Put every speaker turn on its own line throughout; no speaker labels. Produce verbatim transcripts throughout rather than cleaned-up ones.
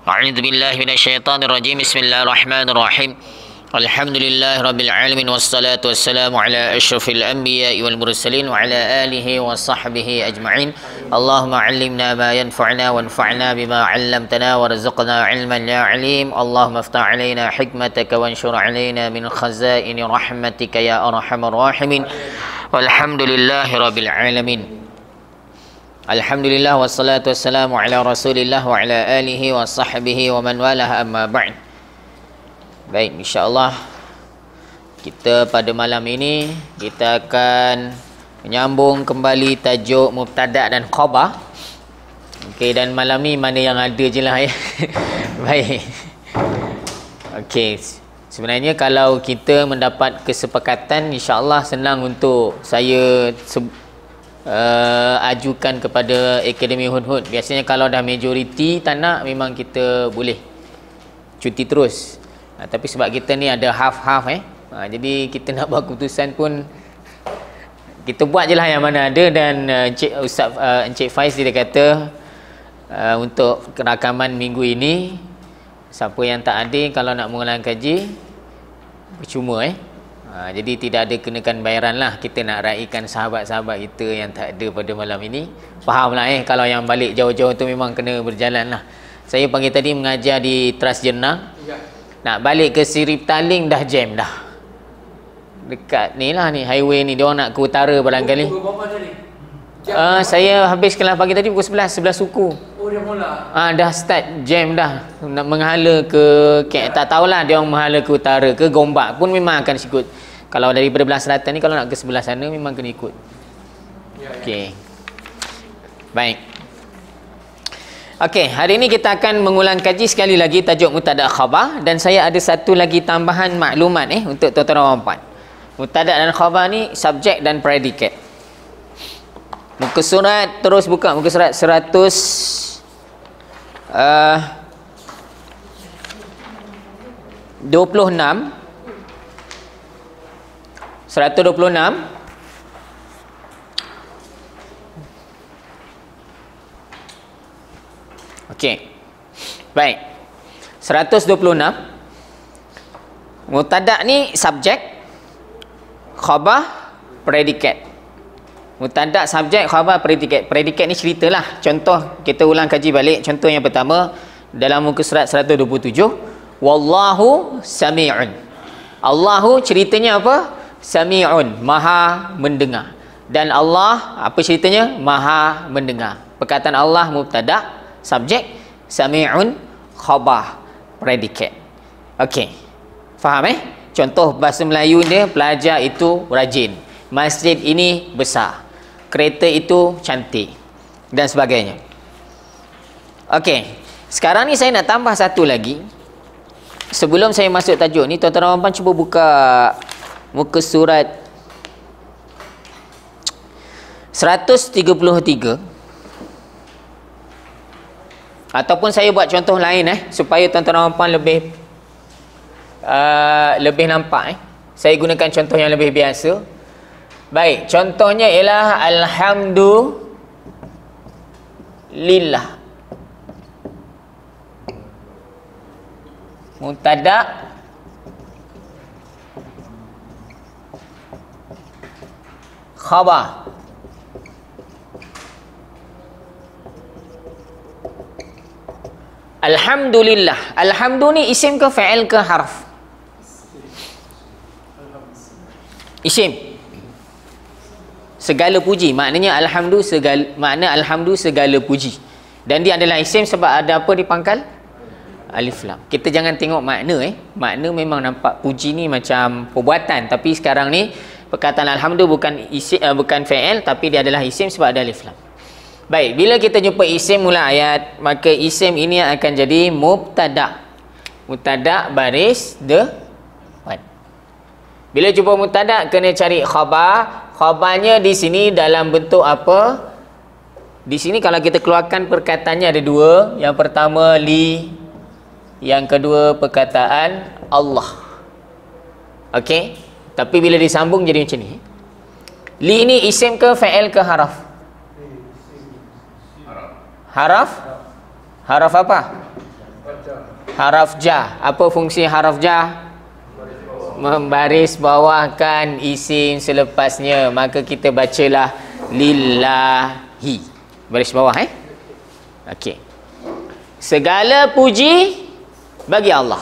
A'udzu billahi minasyaitonir rajim. Bismillahirrahmanirrahim. Alhamdulillah rabbil alamin wassalatu wassalamu ala asyrafil anbiya'i wal mursalin wa ala alihi wa sahbihi ajma'in. Allahumma 'allimna ma yanfa'una wanfa'na bima 'allamtana warzuqna 'ilman ya 'alim. Allahumma iftah 'alaina hikmataka wanshur 'alaina min khazaini rahmatika ya arhamar rahimin. Walhamdulillahi rabbil alamin. Alhamdulillah wassalatu wassalamu ala rasulillah wa ala alihi wa sahbihi wa man walah, amma ba'd. Baik, insyaAllah kita pada malam ini kita akan menyambung kembali tajuk mubtada' dan khabar. Okey, dan malam ni mana yang ada je lah ya. Baik. Okey, sebenarnya kalau kita mendapat kesepakatan, insyaAllah senang untuk saya Uh, ajukan kepada Akademi Hudhud. Biasanya kalau dah majoriti tak nak, memang kita boleh cuti terus. Ha, tapi sebab kita ni ada half-half eh. Ha, jadi kita nak buat keputusan pun kita buat je lah yang mana ada. Dan uh, Encik Ustaz uh, Encik Faiz dia kata uh, untuk rakaman minggu ini siapa yang tak ada, kalau nak mengulang kaji percuma eh. Ha, jadi tidak ada kenakan bayaran lah. Kita nak raikan sahabat-sahabat kita yang tak ada pada malam ini. Faham lah eh, kalau yang balik jauh-jauh tu memang kena berjalan lah. Saya pagi tadi mengajar di Tras Jenang ya. Nak balik ke Sirip Taling dah jam dah. Dekat ni lah ni, highway ni, dia orang nak ke utara barangkali. Uh, saya habis kelas pagi tadi pukul sebelas, sebelas suku. Oh, dia mula. Ah, dah start jam dah. Nak menghala ke, ke tak tahulah dia orang menghala ke utara ke Gombak pun memang akan ikut. Kalau daripada belah selatan ni, kalau nak ke sebelah sana memang kena ikut. Ya, okey. Ya. Baik. Okey, hari ini kita akan mengulang kaji sekali lagi tajuk mubtada' khabar, dan saya ada satu lagi tambahan maklumat eh untuk tuan-tuan dan puan. Mubtada' dan khabar ni subjek dan predikat. Muka surat, terus buka muka surat seratus uh, dua puluh enam. seratus dua puluh enam. Okey. Baik. seratus dua puluh enam. Mubtada' ni subjek, khabar, predikat. Mubtada', subjek, khabar, predikat. Predikat ni ceritalah. Contoh, kita ulang kaji balik. Contoh yang pertama dalam muka surat seratus dua puluh tujuh, wallahu sami'un. Allahu ceritanya apa? Sami'un, maha mendengar. Dan Allah, apa ceritanya? Maha mendengar. Perkataan Allah mubtada', subjek, sami'un, khabar, predikat. Okey. Faham eh? Contoh bahasa Melayu dia, pelajar itu rajin, masjid ini besar, kereta itu cantik, dan sebagainya. Okey. Sekarang ni saya nak tambah satu lagi. Sebelum saya masuk tajuk ni, tuan-tuan dan puan cuba buka muka surat seratus tiga puluh tiga. Ataupun saya buat contoh lain eh, supaya tuan-tuan dan puan lebih uh, lebih nampak eh. Saya gunakan contoh yang lebih biasa. Baik, contohnya ialah alhamdulillah. Mubtada', khabar. Alhamdulillah. Alhamdu ni isim ke fa'il ke harf? Isim. Segala puji. Maknanya alhamdu segala, makna alhamdu segala puji. Dan dia adalah isim sebab ada apa di pangkal? Alif lam. Kita jangan tengok makna eh. Makna memang nampak puji ni macam perbuatan, tapi sekarang ni perkataan alhamdu bukan isim, uh, bukan fa'il, tapi dia adalah isim sebab ada alif lam. Baik, bila kita jumpa isim mula ayat, maka isim ini akan jadi mubtada'. Mubtada' baris depan. Bila jumpa mubtada' kena cari khabar. Khabarnya di sini dalam bentuk apa? Di sini kalau kita keluarkan perkataannya ada dua. Yang pertama li, yang kedua perkataan Allah. Okey? Tapi bila disambung jadi macam ni. Li ni isim ke fa'il ke haraf? Haraf? Haraf apa? Haraf jar. Apa fungsi haraf jar? Membaris bawahkan isim selepasnya. Maka kita bacalah lillahi. Baris bawah eh. Okey. Segala puji bagi Allah.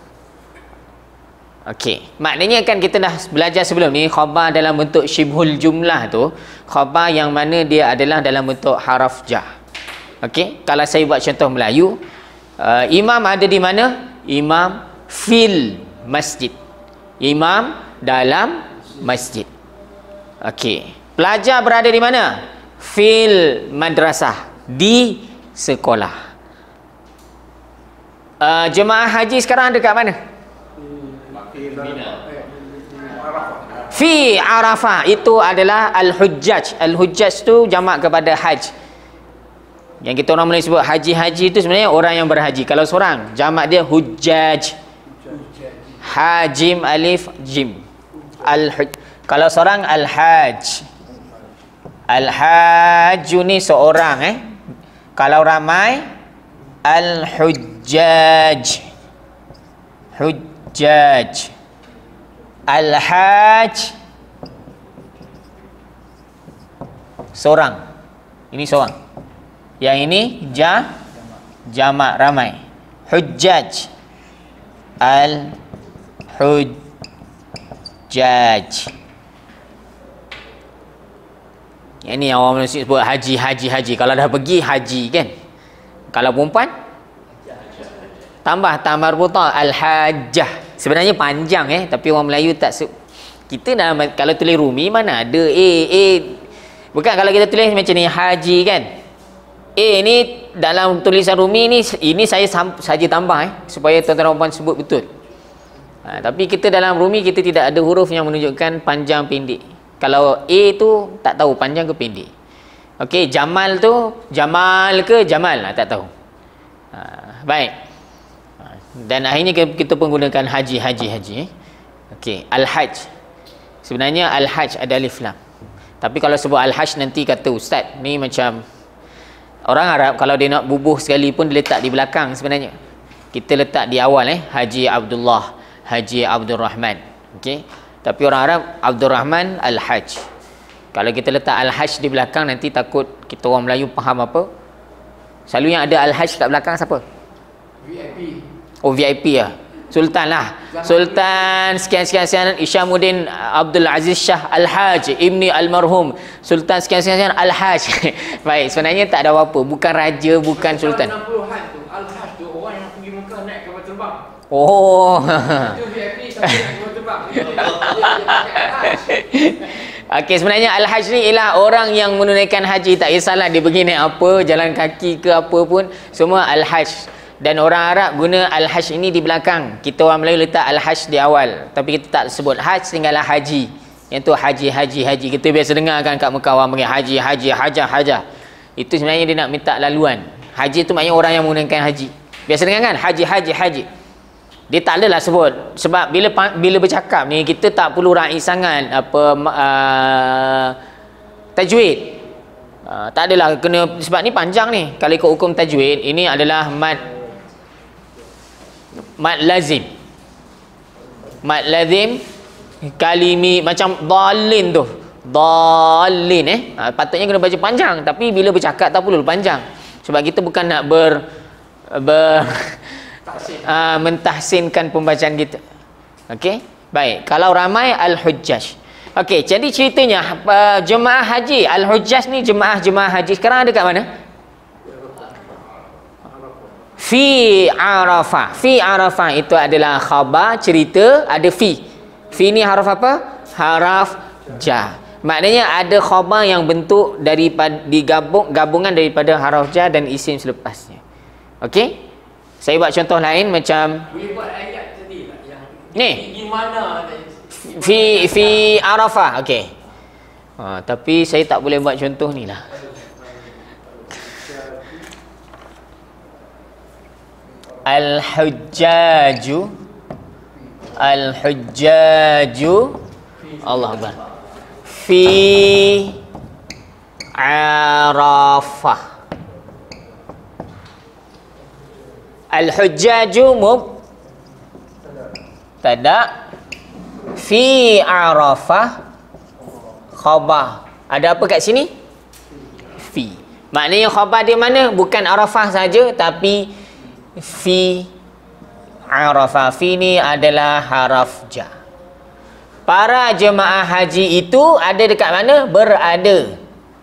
Okey. Maknanya kan kita dah belajar sebelum ni khabar dalam bentuk syibhul jumlah tu, khabar yang mana dia adalah dalam bentuk haraf jar. Okey. Kalau saya buat contoh Melayu, uh, imam ada di mana? Imam fil masjid. Imam dalam masjid. Okey. Pelajar berada di mana? Fil madrasah, di sekolah. Uh, jemaah haji sekarang dekat mana? Fi Arafah. Itu adalah al-hujjaj. Al-hujjaj tu jamak kepada haj. Yang kita orang boleh sebut haji-haji itu sebenarnya orang yang berhaji. Kalau seorang, jamak dia hujjaj. Hajim alif jim. Al kalau seorang al-haj. Al-haj ni seorang eh. Kalau ramai al-hujjaj. Hujjaj. Al-haj seorang. Ini seorang. Yang ini ja jamak ramai. Hujjaj. Al-hujjaj. Yang ni yang orang Malaysia sebut haji, haji, haji. Kalau dah pergi haji kan. Kalau perempuan tambah tambah marbuta al-hajjah. Sebenarnya panjang eh, tapi orang Melayu tak se- kita dah kalau tulis Rumi mana ada A A. Bukan kalau kita tulis macam ni haji kan. A ni dalam tulisan Rumi ni ini saya saja tambah eh supaya tuan-tuan puan sebut betul. Ha, tapi kita dalam Rumi kita tidak ada huruf yang menunjukkan panjang pendek. Kalau A tu tak tahu panjang ke pendek. Okey, Jamal tu Jamal ke Jamal lah, tak tahu. Ha, baik. Dan akhirnya kita menggunakan haji, haji, haji. Eh? Okey, al-hajj. Sebenarnya al-hajj ada alif lam. Tapi kalau sebut al-hajj nanti kata ustaz, ni macam orang Arab kalau dia nak bubuh sekali pun dia letak di belakang sebenarnya. Kita letak di awal eh, Haji Abdullah, Haji Abdul Rahman. Okey. Tapi orang Arab Abdul Rahman al-hajj. Kalau kita letak al-hajj di belakang nanti takut kita orang Melayu faham apa. Selalu yang ada al-hajj kat belakang siapa? V I P. Oh V I P lah. Sultan lah. Sultan sekian-sekian Isyamuddin Abdul Aziz Shah Al-Hajj Ibni Al-Marhum. Sultan sekian-sekian Al-Hajj. Baik, sebenarnya tak ada apa-apa. Bukan raja, bukan sultan. enam puluhan tu Al-Hajj tu orang yang pergi Mekah naik kapal terbang. Oh. Itu V I P tapi naik kapal terbang. Okey, sebenarnya Al-Hajj ni ialah orang yang menunaikan haji. Tak kisahlah dia pergi naik apa, jalan kaki ke apa pun, semua Al-Hajj. Dan orang Arab guna al-hajj ini di belakang. Kita orang Melayu letak al-hajj di awal. Tapi kita tak sebut hajj, tinggallah haji. Yang tu haji, haji, haji. Kita biasa dengar kan kat Mekah orang panggil haji, haji, hajah, hajah. Itu sebenarnya dia nak minta laluan. Haji tu maknanya orang yang menggunakan haji. Biasa dengar kan haji, haji, haji. Dia tak adalah sebut. Sebab bila bila bercakap ni kita tak perlu raih sangat apa uh, tajwid. Uh, tak adalah kena, sebab ni panjang ni. Kalau ikut hukum tajwid, ini adalah mad mad lazim. Mad lazim kalimi macam dhalin tu. Dhalin eh. Ha, patutnya kena baca panjang, tapi bila bercakap tak perlu panjang. Sebab kita bukan nak ber ber uh, mentahsinkan pembacaan kita. Okey? Baik, kalau ramai al-hujjaj. Okey, jadi ceritanya uh, jemaah haji al-hujjaj ni jemaah-jemaah haji sekarang ada kat mana? Fi Arafah. Fi Arafah itu adalah khabar cerita, ada fi. Fi ni haraf apa? Haraf jar. Maknanya ada khabar yang bentuk daripada digabung gabungan daripada haraf jar dan isim selepasnya. Okey? Saya buat contoh lain macam boleh buat ayat tadi tak yang ni di mana fi fi Arafah. Okey. Ha, tapi saya tak boleh buat contoh ni lah. Al-hujjaju Al-hujjaju Allah Akbar Fi Arafah. Al-hujjaju mubtada, fi Arafah khabar. Ada apa kat sini? Fi. Maknanya khabar dia mana? Bukan Arafah saja, tapi fi Arafah. Fi ni adalah haraf jar. Para jemaah haji itu ada dekat mana? Berada.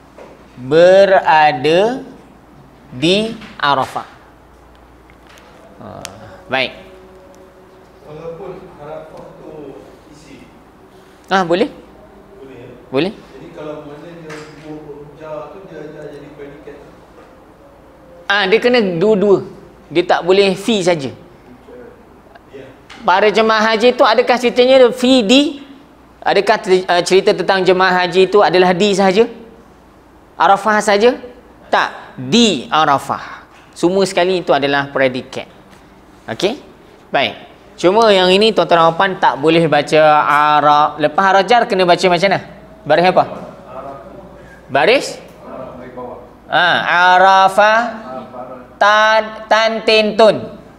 Berada di Arafah. Ha, baik.
Walaupun Arafah tu isi.
Ah, boleh?
Boleh ya?
Boleh.
Jadi kalau mana dia jar tu dia jar jadi predikat.
Ah, dia kena dua-dua. Dia tak boleh fi saja.
Ya.
Para jemaah haji itu adakah ceritanya fi di? Adakah uh, cerita tentang jemaah haji itu adalah di sahaja? Arafah saja? Tak, di Arafah. Semua sekali itu adalah predikat. Okey? Baik. Cuma yang ini tuan-tuan dan puan tak boleh baca Arab. Lepas haraf jar kena baca macam mana? Baris apa? Baris? Ah, Arafah tan tan tin tun.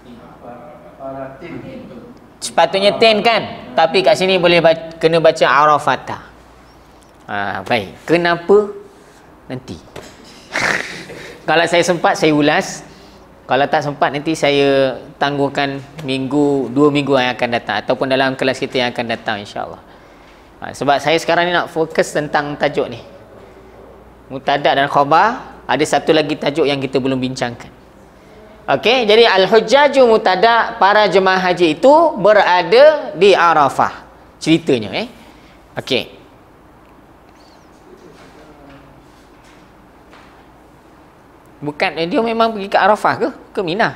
Sepatutnya tin kan? Tapi kat sini boleh baca, kena baca Arafata. Ha, baik. Kenapa? Nanti. Kalau saya sempat saya ulas. Kalau tak sempat nanti saya tangguhkan minggu, dua minggu yang akan datang ataupun dalam kelas kita yang akan datang, insya-Allah. Ha, sebab saya sekarang ni nak fokus tentang tajuk ni. Mubtada dan khabar. Ada satu lagi tajuk yang kita belum bincangkan. Okey, jadi al-hujjaju mubtada, para jemaah haji itu berada di Arafah. Ceritanya eh. Okey. Bukan dia memang pergi ke Arafah ke? Ke Mina?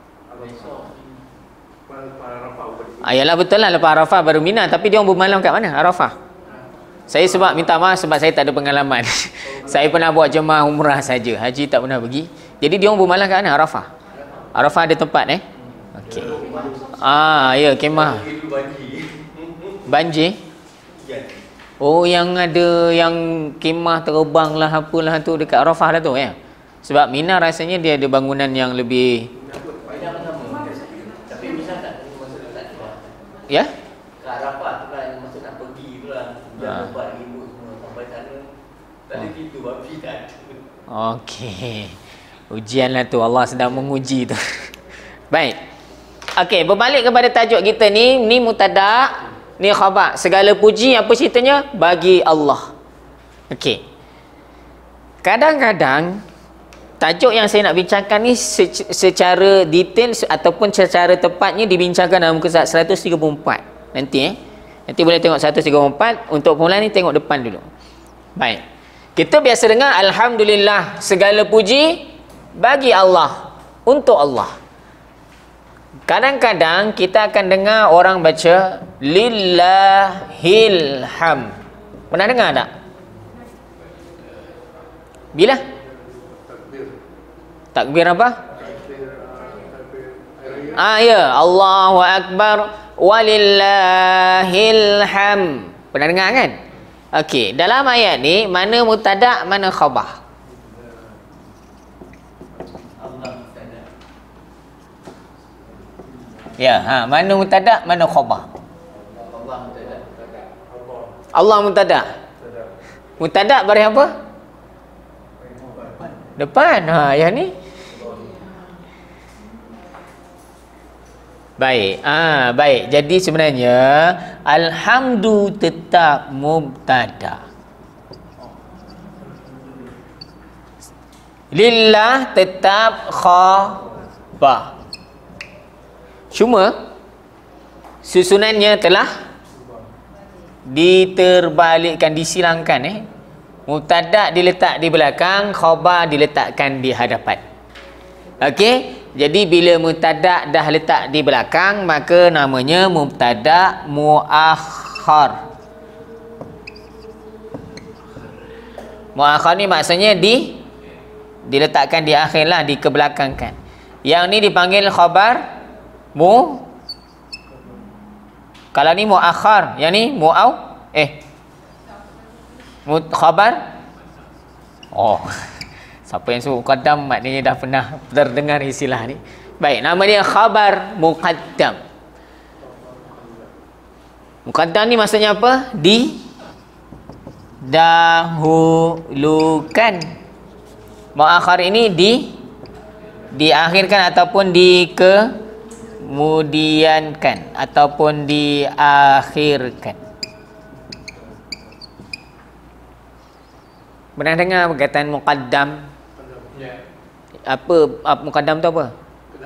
Ayalah betul lah, lepas Arafah baru Mina, tapi dia orang bermalam kat mana? Arafah. Saya sebab minta maaf sebab saya tak ada pengalaman. Saya pernah buat jemaah umrah saja, haji tak pernah pergi. Jadi dia orang bermalam kat mana? Arafah. Arafah ada tempat eh? Okey. Ah, ya, kemah. Banjir. Oh, yang ada yang kemah terbang lah apalah tu dekat Arafah lah tu ya. Sebab Mina rasanya dia ada bangunan yang lebih.
Tapi misal tak masa dekat tu.
Ya?
Ke Arafah tu kan masa nak pergi pula. Jangan buat ribut semua sampai sana. Tak ada gitu babi tak ada.
Okey. Ujianlah tu, Allah sedang menguji tu. Baik. Okey, berbalik kepada tajuk kita ni, ni mubtada, ni khabar. Segala puji apa ceritanya? Bagi Allah. Okey. Kadang-kadang tajuk yang saya nak bincangkan ni secara detail ataupun secara tepatnya dibincangkan dalam muka surat seratus tiga puluh empat. Nanti eh. Nanti boleh tengok seratus tiga puluh empat. Untuk pemula ni tengok depan dulu. Baik. Kita biasa dengar alhamdulillah, segala puji bagi Allah, untuk Allah. Kadang-kadang kita akan dengar orang baca lillahil ham. Pernah dengar tak? Bila? Takbir apa? Ah ya, Allahu akbar walillahil ham. Pernah dengar kan? Okey, dalam ayat ni mana mubtada, mana khabar? Ya, ha, mana mubtada, mana khabar?
Allah mubtada.
Allah mubtada. Mubtada baris apa? Depan. Ha, yang ni. Baik. Ah, baik. Jadi sebenarnya alhamdu tetap mubtada. Lillah tetap khabar. Cuma susunannya telah diterbalikkan, disilangkan eh. Mubtada diletak di belakang, khabar diletakkan di hadapan. Okey? Jadi bila mubtada dah letak di belakang, maka namanya mubtada muakhar. Muakhar ni maksudnya di diletakkan di akhir lah, dikebelakangkan. Yang ni dipanggil khabar mu. Kalau ni muakhar, yang ni muaw eh mu khabar. Oh. Siapa yang suruh qadam maknanya dah pernah terdengar istilah ni. Baik, nama dia khabar muqaddam. Muqaddam ni maksudnya apa? Didahulukan. Muakhar ini di diakhirkan ataupun dikemudiankan ataupun diakhirkan. Pernah dengar perkataan muqaddam? Apa, apa muqaddam tu apa?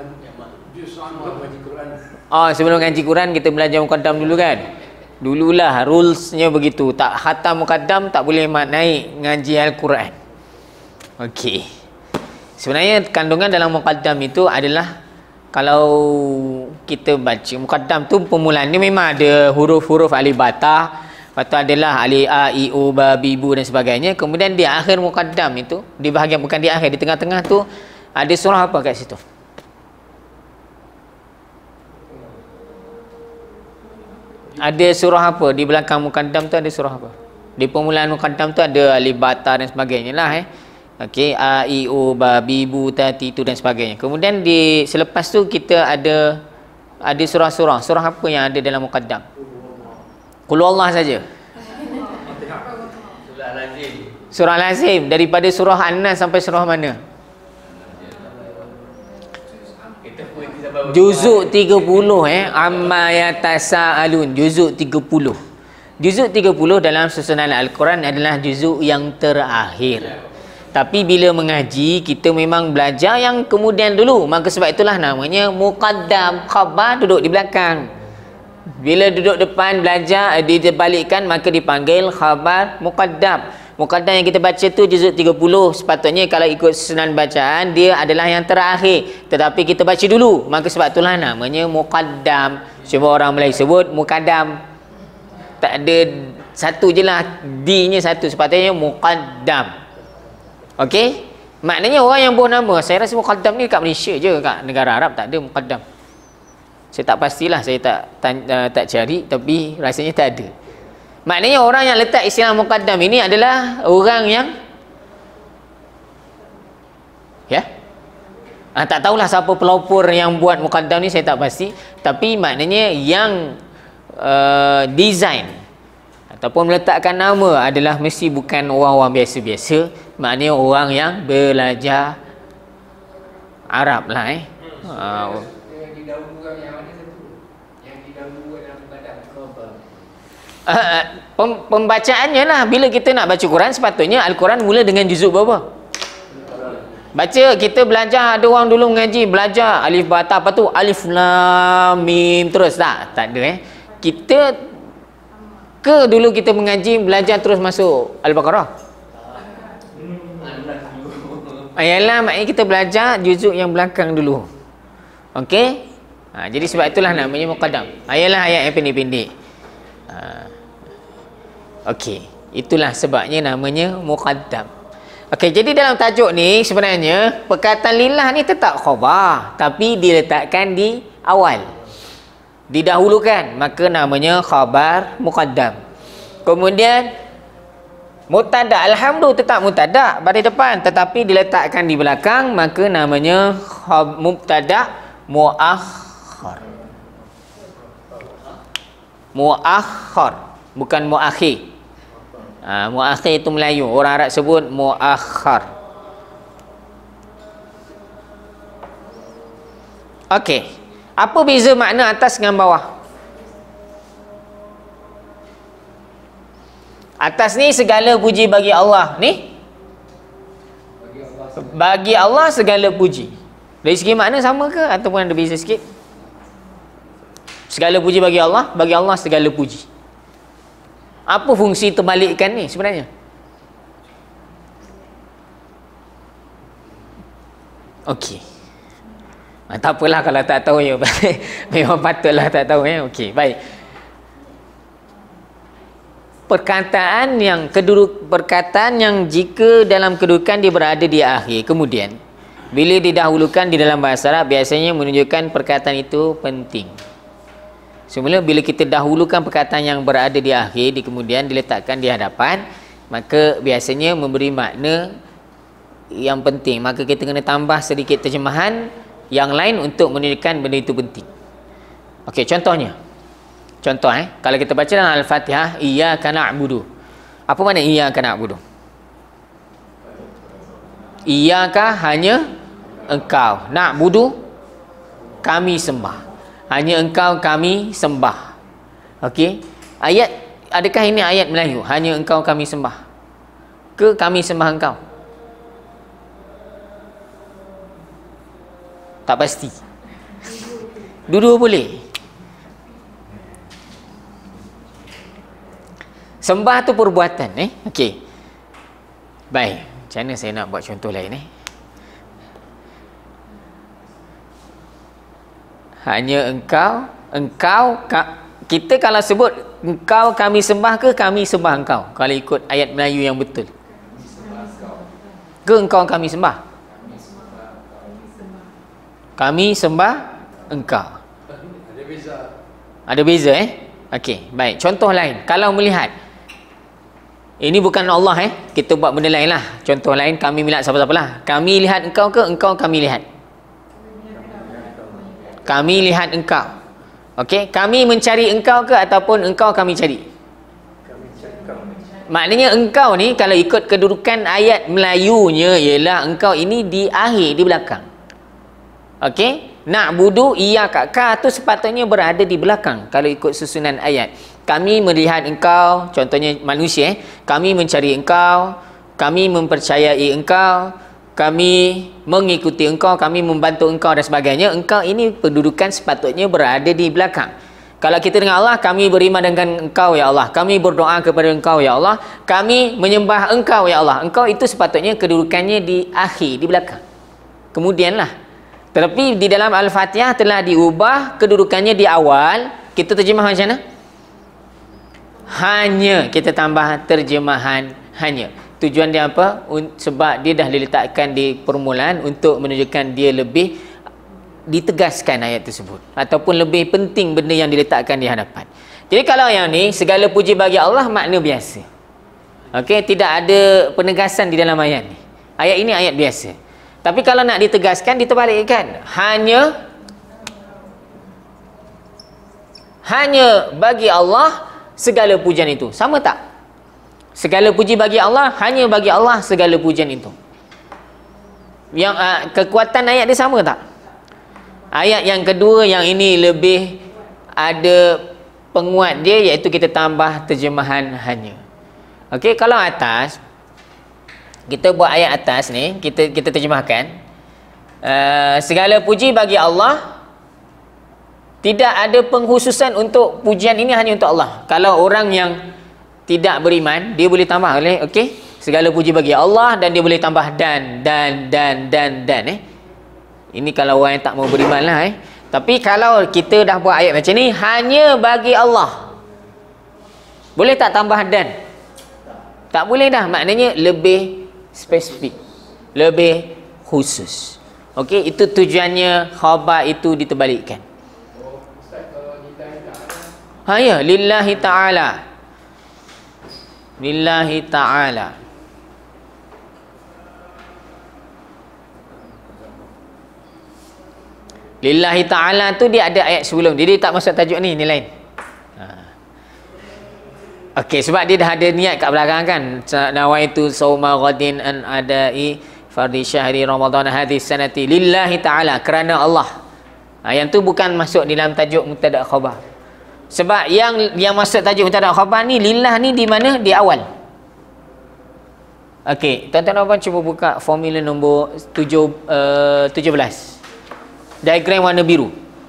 Oh, sebelum ngaji Quran kita belajar muqaddam dulu kan? Dululah rulesnya begitu. Tak khatam muqaddam tak boleh naik ngaji Al-Quran. Okey. Sebenarnya kandungan dalam muqaddam itu adalah kalau kita baca muqaddam tu permulaan ni memang ada huruf-huruf alif bata, lepas tu adalah alif a i u ba bi bu dan sebagainya. Kemudian di akhir muqaddam itu, di bahagian bukan di akhir, di tengah-tengah tu ada surah apa kat situ? Ada surah apa di belakang muqaddam tu? Ada surah apa? Di permulaan muqaddam tu ada alif bata dan sebagainya lah eh. Okey, a i u ba bi bu ta ti tu dan sebagainya. Kemudian di selepas tu kita ada ada surah-surah. Surah apa yang ada dalam muqaddam? Qul Allah saja.
Surah lazim.
Surah lazim daripada surah An-Nas sampai surah mana? Juzuk tiga puluh eh, amma yatasaalun, juzuk tiga puluh. Juzuk tiga puluh dalam susunan Al-Quran adalah juzuk yang terakhir. Tapi bila mengaji kita memang belajar yang kemudian dulu, maka sebab itulah namanya muqaddam. Khabar duduk di belakang. Bila duduk depan belajar dibalikkan maka dipanggil khabar muqaddam. Muqaddam yang kita baca tu juzuk tiga puluh, sepatutnya kalau ikut susunan bacaan dia adalah yang terakhir, tetapi kita baca dulu, maka sebab itulah namanya muqaddam. Cuma orang Melayu sebut muqaddam, tak ada satu je lah, D nya satu, sepatutnya muqaddam. Okey, maknanya orang yang buat nama, saya rasa muqaddam ni kat Malaysia je, kat negara Arab tak ada muqaddam. Saya tak pastilah, saya tak uh, tak cari, tapi rasanya tak ada. Maknanya orang yang letak istilah muqaddam ini adalah orang yang ya, ah, tak tahulah siapa pelopor yang buat muqaddam ni, saya tak pasti. Tapi maknanya yang uh, design ataupun meletakkan nama adalah mesti bukan orang-orang biasa-biasa. Maknanya orang yang belajar Arab lah eh. Uh, Uh, pem, pembacaannya lah, bila kita nak baca Quran sepatutnya Al-Quran mula dengan juzuk berapa? Baca, kita belajar, ada orang dulu mengaji belajar alif bata, apa tu alif lam mim terus, tak tak ada eh. Kita ke dulu kita mengaji belajar terus masuk Al-Baqarah? Ayalah, maknanya kita belajar juzuk yang belakang dulu. Okey, ha, jadi sebab itulah namanya muqaddam. Ayalah ayat yang pendek-pendek. Okey, itulah sebabnya namanya muqaddam. Okey, jadi dalam tajuk ni sebenarnya perkataan lillah ni tetap khabar, tapi diletakkan di awal, didahulukan, maka namanya khabar muqaddam. Kemudian mubtada, alhamdu tetap mubtada pada depan, tetapi diletakkan di belakang, maka namanya mubtada muakhar. Muakhar, bukan muakhir. Ha, muakhir itu Melayu, orang Arab sebut muakhar. Okey, apa beza makna atas dengan bawah? Atas ni segala puji bagi Allah, ni bagi Allah segala puji. Dari segi makna sama ke ataupun ada beza sikit? Segala puji bagi Allah, bagi Allah segala puji. Apa fungsi terbalikkan ni sebenarnya? Okey. Ha, tak apalah kalau tak tahu ya. Memang patutlah tak tahu ya. Okey, baik. Perkataan yang keduduk perkataan yang jika dalam kedudukan dia berada di akhir, kemudian bila didahulukan di dalam bahasa Arab biasanya menunjukkan perkataan itu penting. Semula bila kita dahulukan perkataan yang berada di akhir, di kemudian diletakkan di hadapan, maka biasanya memberi makna yang penting. Maka kita kena tambah sedikit terjemahan yang lain untuk menunjukkan benda itu penting. Okey, contohnya. Contoh eh, kalau kita baca dalam Al-Fatihah, iyyaka na'budu. Apa makna iyyaka na'budu? Iyyaka hanya engkau, na'budu kami sembah. Hanya engkau kami sembah. Okey. Ayat, adakah ini ayat Melayu? Hanya engkau kami sembah. Ke kami sembah engkau? Tak pasti. Dua-dua boleh. Sembah tu perbuatan eh. Okey. Baik. Macam mana saya nak buat contoh lain eh? Hanya engkau, engkau ka, kita kalau sebut engkau kami sembah ke kami sembah engkau? Kalau ikut ayat Melayu yang betul. Ke engkau kami sembah? Kami sembah engkau.
Ada beza.
Ada beza eh? Okey, baik. Contoh lain. Kalau melihat, ini bukan Allah eh. Kita buat benda lain lah. Contoh lain, kami melihat siapa-siapa lah. Kami lihat engkau ke engkau kami lihat? Kami lihat engkau. Okey, kami mencari engkau ke ataupun engkau kami cari?
Kami cari engkau.
Maknanya engkau ni kalau ikut kedudukan ayat Melayunya ialah engkau ini di akhir, di belakang. Okey, na'budu iyyaka, ka tu sepatutnya berada di belakang kalau ikut susunan ayat. Kami melihat engkau, contohnya manusia eh, kami mencari engkau, kami mempercayai engkau, kami mengikuti engkau, kami membantu engkau dan sebagainya. Engkau ini pendudukan sepatutnya berada di belakang. Kalau kita dengan Allah, kami beriman dengan engkau ya Allah, kami berdoa kepada engkau ya Allah, kami menyembah engkau ya Allah. Engkau itu sepatutnya kedudukannya di akhir, di belakang. Kemudianlah. Tetapi di dalam Al-Fatihah telah diubah kedudukannya di awal. Kita terjemah macam mana? Hanya, kita tambah terjemahan hanya. Tujuan dia apa? Sebab dia dah diletakkan di permulaan untuk menunjukkan dia lebih ditegaskan ayat tersebut, ataupun lebih penting benda yang diletakkan di hadapan. Jadi kalau yang ni, segala puji bagi Allah, makna biasa. Okey, tidak ada penegasan di dalam ayat ni. Ayat ini ayat biasa. Tapi kalau nak ditegaskan, diterbalikkan. Hanya hanya bagi Allah segala pujian itu. Sama tak? Segala puji bagi Allah, hanya bagi Allah segala pujian itu. Yang uh, kekuatan ayat dia sama tak? Ayat yang kedua yang ini lebih ada penguat dia, iaitu kita tambah terjemahan hanya. Okey, kalau atas kita buat ayat atas ni, kita kita terjemahkan uh, segala puji bagi Allah, tidak ada pengkhususan untuk pujian ini hanya untuk Allah. Kalau orang yang tidak beriman, dia boleh tambah boleh, okey, segala puji bagi Allah, dan dia boleh tambah dan dan dan dan dan eh. Ini kalau orang yang tak mau beriman lah eh. Tapi kalau kita dah buat ayat macam ni, hanya bagi Allah, boleh tak tambah dan? Tak boleh dah. Maknanya lebih spesifik, lebih khusus. Okey, itu tujuannya khabar itu diterbalikkan.
Oh, Ustaz, kalau lillahi ta'ala.
Ha ya, lillahi ta'ala. Lillahi ta'ala. Lillahi ta'ala tu dia ada ayat sebelum. Dia, dia tak masuk tajuk ni, ni lain. Ha. Okey, sebab dia dah ada niat kat belakang kan. Nawaitu sawma ghadin an adai fardi syahri Ramadan hadis sanati lillahi ta'ala, kerana Allah. Ha, yang tu bukan masuk di dalam tajuk mubtada' khabar. Sebab yang yang masuk tajuk mubtada' khabar ni, lillah ni di mana? Di awal. Okey, tuan-tuan dan puan cuba buka formula nombor tujuh, uh, tujuh belas. Diagram warna biru.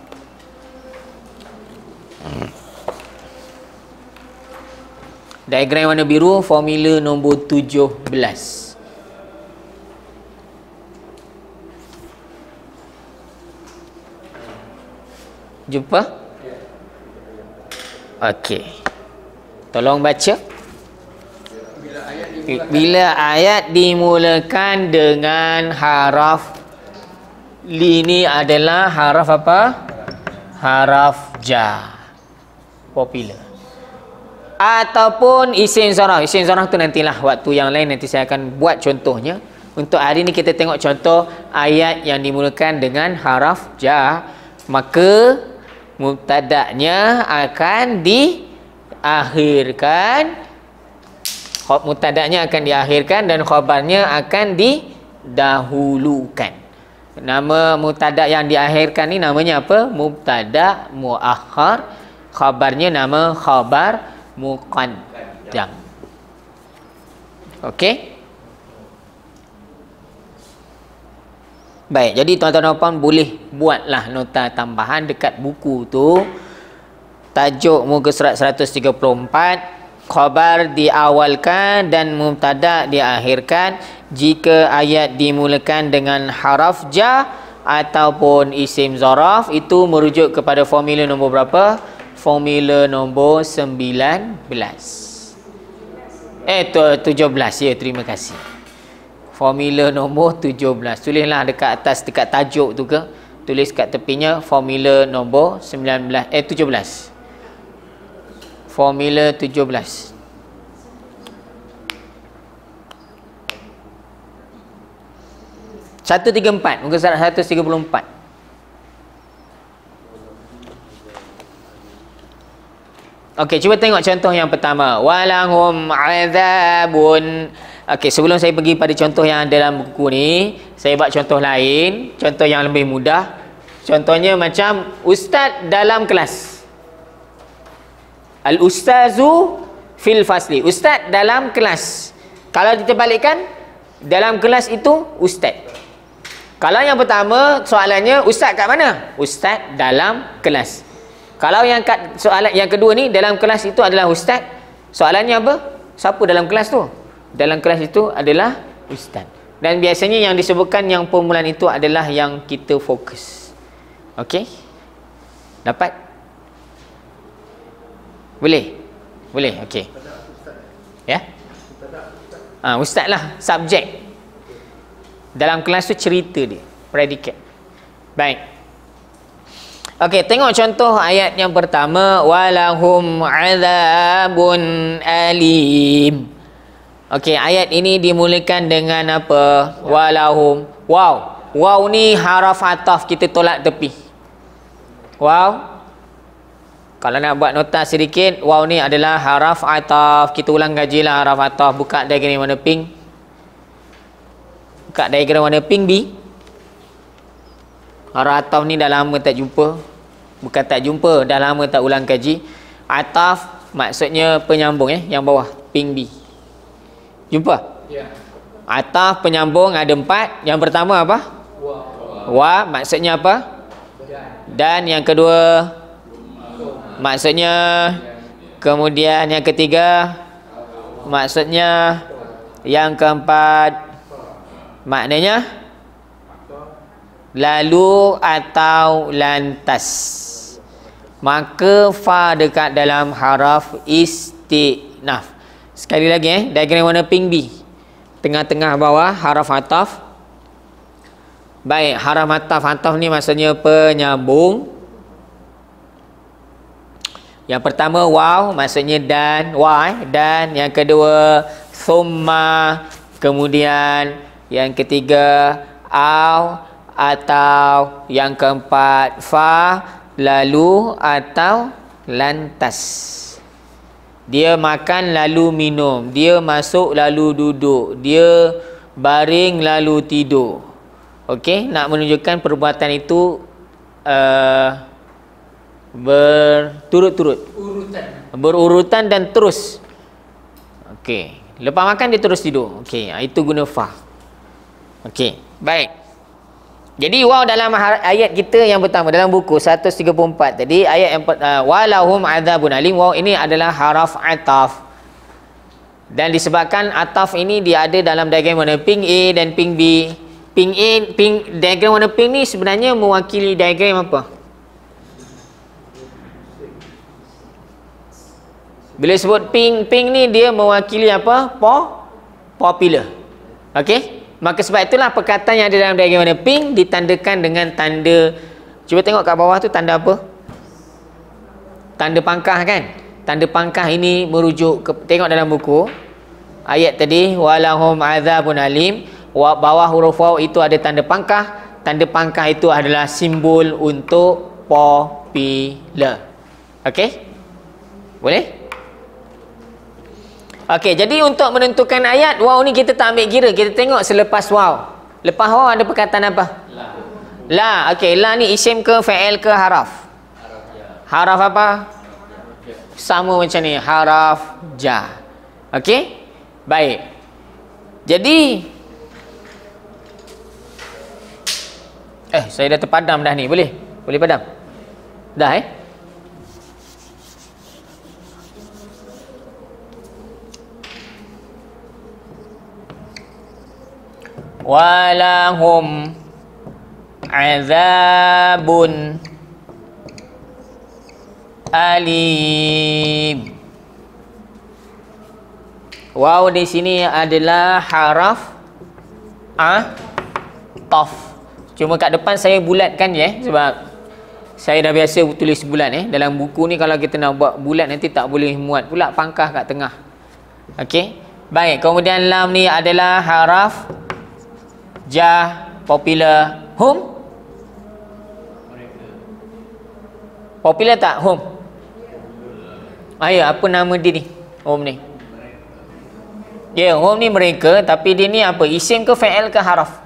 Diagram warna biru, formula nombor tujuh belas. Jumpa? Okey. Tolong baca. Bila ayat dimulakan dengan haraf li, ni adalah haraf apa? Haraf jar. Popular. Ataupun isim zarah. Isim zarah tu nantilah waktu yang lain, nanti saya akan buat contohnya. Untuk hari ni kita tengok contoh ayat yang dimulakan dengan haraf ja. Maka mubtada'nya akan diakhirkan, mubtada'nya akan diakhirkan dan khabarnya akan didahulukan. Nama mubtada' yang diakhirkan ni namanya apa? Mubtada' muakhar. Khabarnya nama khabar muqaddam. Okey? Baik, jadi tuan-tuan dan puan boleh buatlah nota tambahan dekat buku tu. Tajuk muka surat seratus tiga puluh empat, khabar diawalkan dan mubtada diakhirkan jika ayat dimulakan dengan haraf ja ataupun isim zaraf. Itu merujuk kepada formula nombor berapa? Formula nombor sembilan belas. Eh, tujuh belas. Ya, terima kasih. Formula nombor tujuh belas. Tulislah dekat atas, dekat tajuk tu ke. Tulis kat tepinya formula nombor sembilan belas. Eh, tujuh belas. Formula tujuh belas. seratus tiga puluh empat. Muka surat seratus tiga puluh empat. Okey, cuba tengok contoh yang pertama. Walahum azabun. Okey, sebelum saya pergi pada contoh yang ada dalam buku ni, saya buat contoh lain, contoh yang lebih mudah. Contohnya macam ustaz dalam kelas. Al-ustazu fil fasli. Ustaz dalam kelas. Kalau diterbalikkan, dalam kelas itu ustaz. Kalau yang pertama soalannya ustaz kat mana? Ustaz dalam kelas. Kalau yang kat soalan yang kedua ni, dalam kelas itu adalah ustaz. Soalannya apa? Siapa dalam kelas tu? Dalam kelas itu adalah ustaz. Dan biasanya yang disebutkan yang permulaan itu adalah yang kita fokus. Okey? Dapat? Boleh? Boleh, okey. Ya? Ah, ha, ustaz lah, subjek. Dalam kelas tu cerita dia, predikat. Baik. Okey, tengok contoh ayat yang pertama, walahum azabun alim. Okey, ayat ini dimulakan dengan apa? Walahum. Wow. Wow ni haraf ataf, kita tolak tepi. Wow. Kalau nak buat nota sedikit, wow ni adalah haraf ataf. Kita ulang kajilah haraf ataf. Buka diagram warna pink. Buka diagram warna pink B. Haraf ataf ni dah lama tak jumpa. Bukan tak jumpa, dah lama tak ulang kaji. Ataf maksudnya penyambung, eh, yang bawah, pink B. Jumpa? Ya. Ataf penyambung ada empat. Yang pertama apa? Wa. Wa maksudnya apa? Dan. Dan yang kedua maksudnya. Kemudian yang ketiga maksudnya. Yang keempat maknanya lalu atau lantas. Maka fa dekat dalam haraf istinaf. Sekali lagi, eh, diagram warna pink B. Tengah-tengah bawah haraf ataf. Baik, haraf ataf ataf ni maksudnya penyambung. Yang pertama waw maksudnya dan, wa, eh, dan. Yang kedua summa, kemudian yang ketiga au atau, yang keempat fa, lalu atau lantas. Dia makan lalu minum, dia masuk lalu duduk, dia baring lalu tidur. Okey, nak menunjukkan perbuatan itu uh, berturut-turut, urutan. Berurutan dan terus. Okey, lepas makan dia terus tidur. Okey, itu guna fa. Okey, baik. Jadi waw dalam ayat kita yang pertama dalam buku seratus tiga puluh empat tadi, ayat yang uh, walahum adzabun alim, waw ini adalah haraf ataf. Dan disebabkan ataf ini dia ada dalam diagram warna pink A dan pink B. Pink A, pink diagram warna pink ni sebenarnya mewakili diagram apa? Bila sebut pink, pink ni dia mewakili apa? Po, popular. Okey? Maka sebab itulah perkataan yang ada dalam diagram warna pink ditandakan dengan tanda. Cuba tengok kat bawah tu tanda apa? Tanda pangkah, kan? Tanda pangkah ini merujuk ke, tengok dalam buku ayat tadi walahum adzabun alim. bawah huruf waw itu ada tanda pangkah. Tanda pangkah itu adalah simbol untuk popular. Okey? Boleh? Okey, jadi untuk menentukan ayat, waw ni kita tak ambil kira. Kita tengok selepas waw. Lepas waw ada perkataan apa? La. La. Okey, la ni isim ke, fa'il ke, haraf? Haraf ja. Haraf apa? Sama macam ni, haraf ja. Okey? Baik. Jadi Eh, saya dah terpadam dah ni. Boleh? Boleh padam? Dah eh? Walahum azabun alim. Waw di sini adalah haraf a taf. Cuma kat depan saya bulatkan je eh, sebab saya dah biasa tulis bulat eh. Dalam buku ni kalau kita nak buat bulat nanti tak boleh muat pula pangkah kat tengah. Okey. Baik, kemudian lam ni adalah haraf ja, popular. Hum? Popular tak hum? Ayo, apa nama dia ni? Hum ni. Ya, yeah, hum ni mereka, tapi dia ni apa? Isim ke fa'il ke haraf?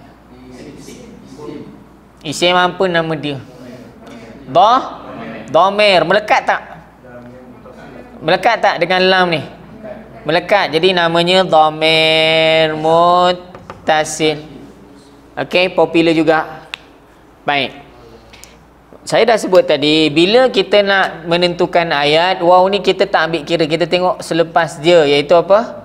Isim apa nama dia? Dah? Dhamir. Melekat tak? Melekat tak dengan lam ni? Melekat. Jadi namanya dhamir muttasil. Okey, popular juga. Baik. Saya dah sebut tadi, bila kita nak menentukan ayat, waw ni kita tak ambil kira. Kita tengok selepas dia, iaitu apa?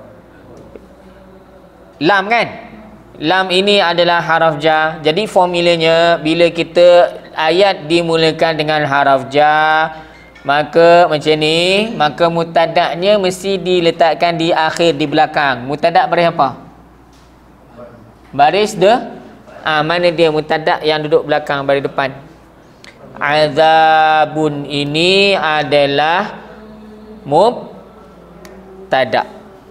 Lam kan? Lam ini adalah haraf ja. Jadi formulanya bila kita ayat dimulakan dengan haraf ja, maka macam ni, maka mutadaknya mesti diletakkan di akhir, di belakang. Mutadak baris apa? Baris de ah, mana dia mutadak yang duduk belakang baris depan? Azabun ini adalah mubtada.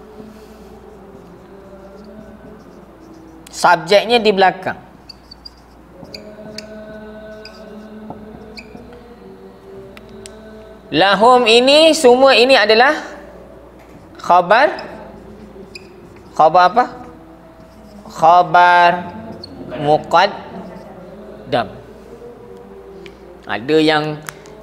Subjeknya di belakang. Lahum ini, semua ini adalah khabar. Khabar apa? Khabar muqaddam. Ada yang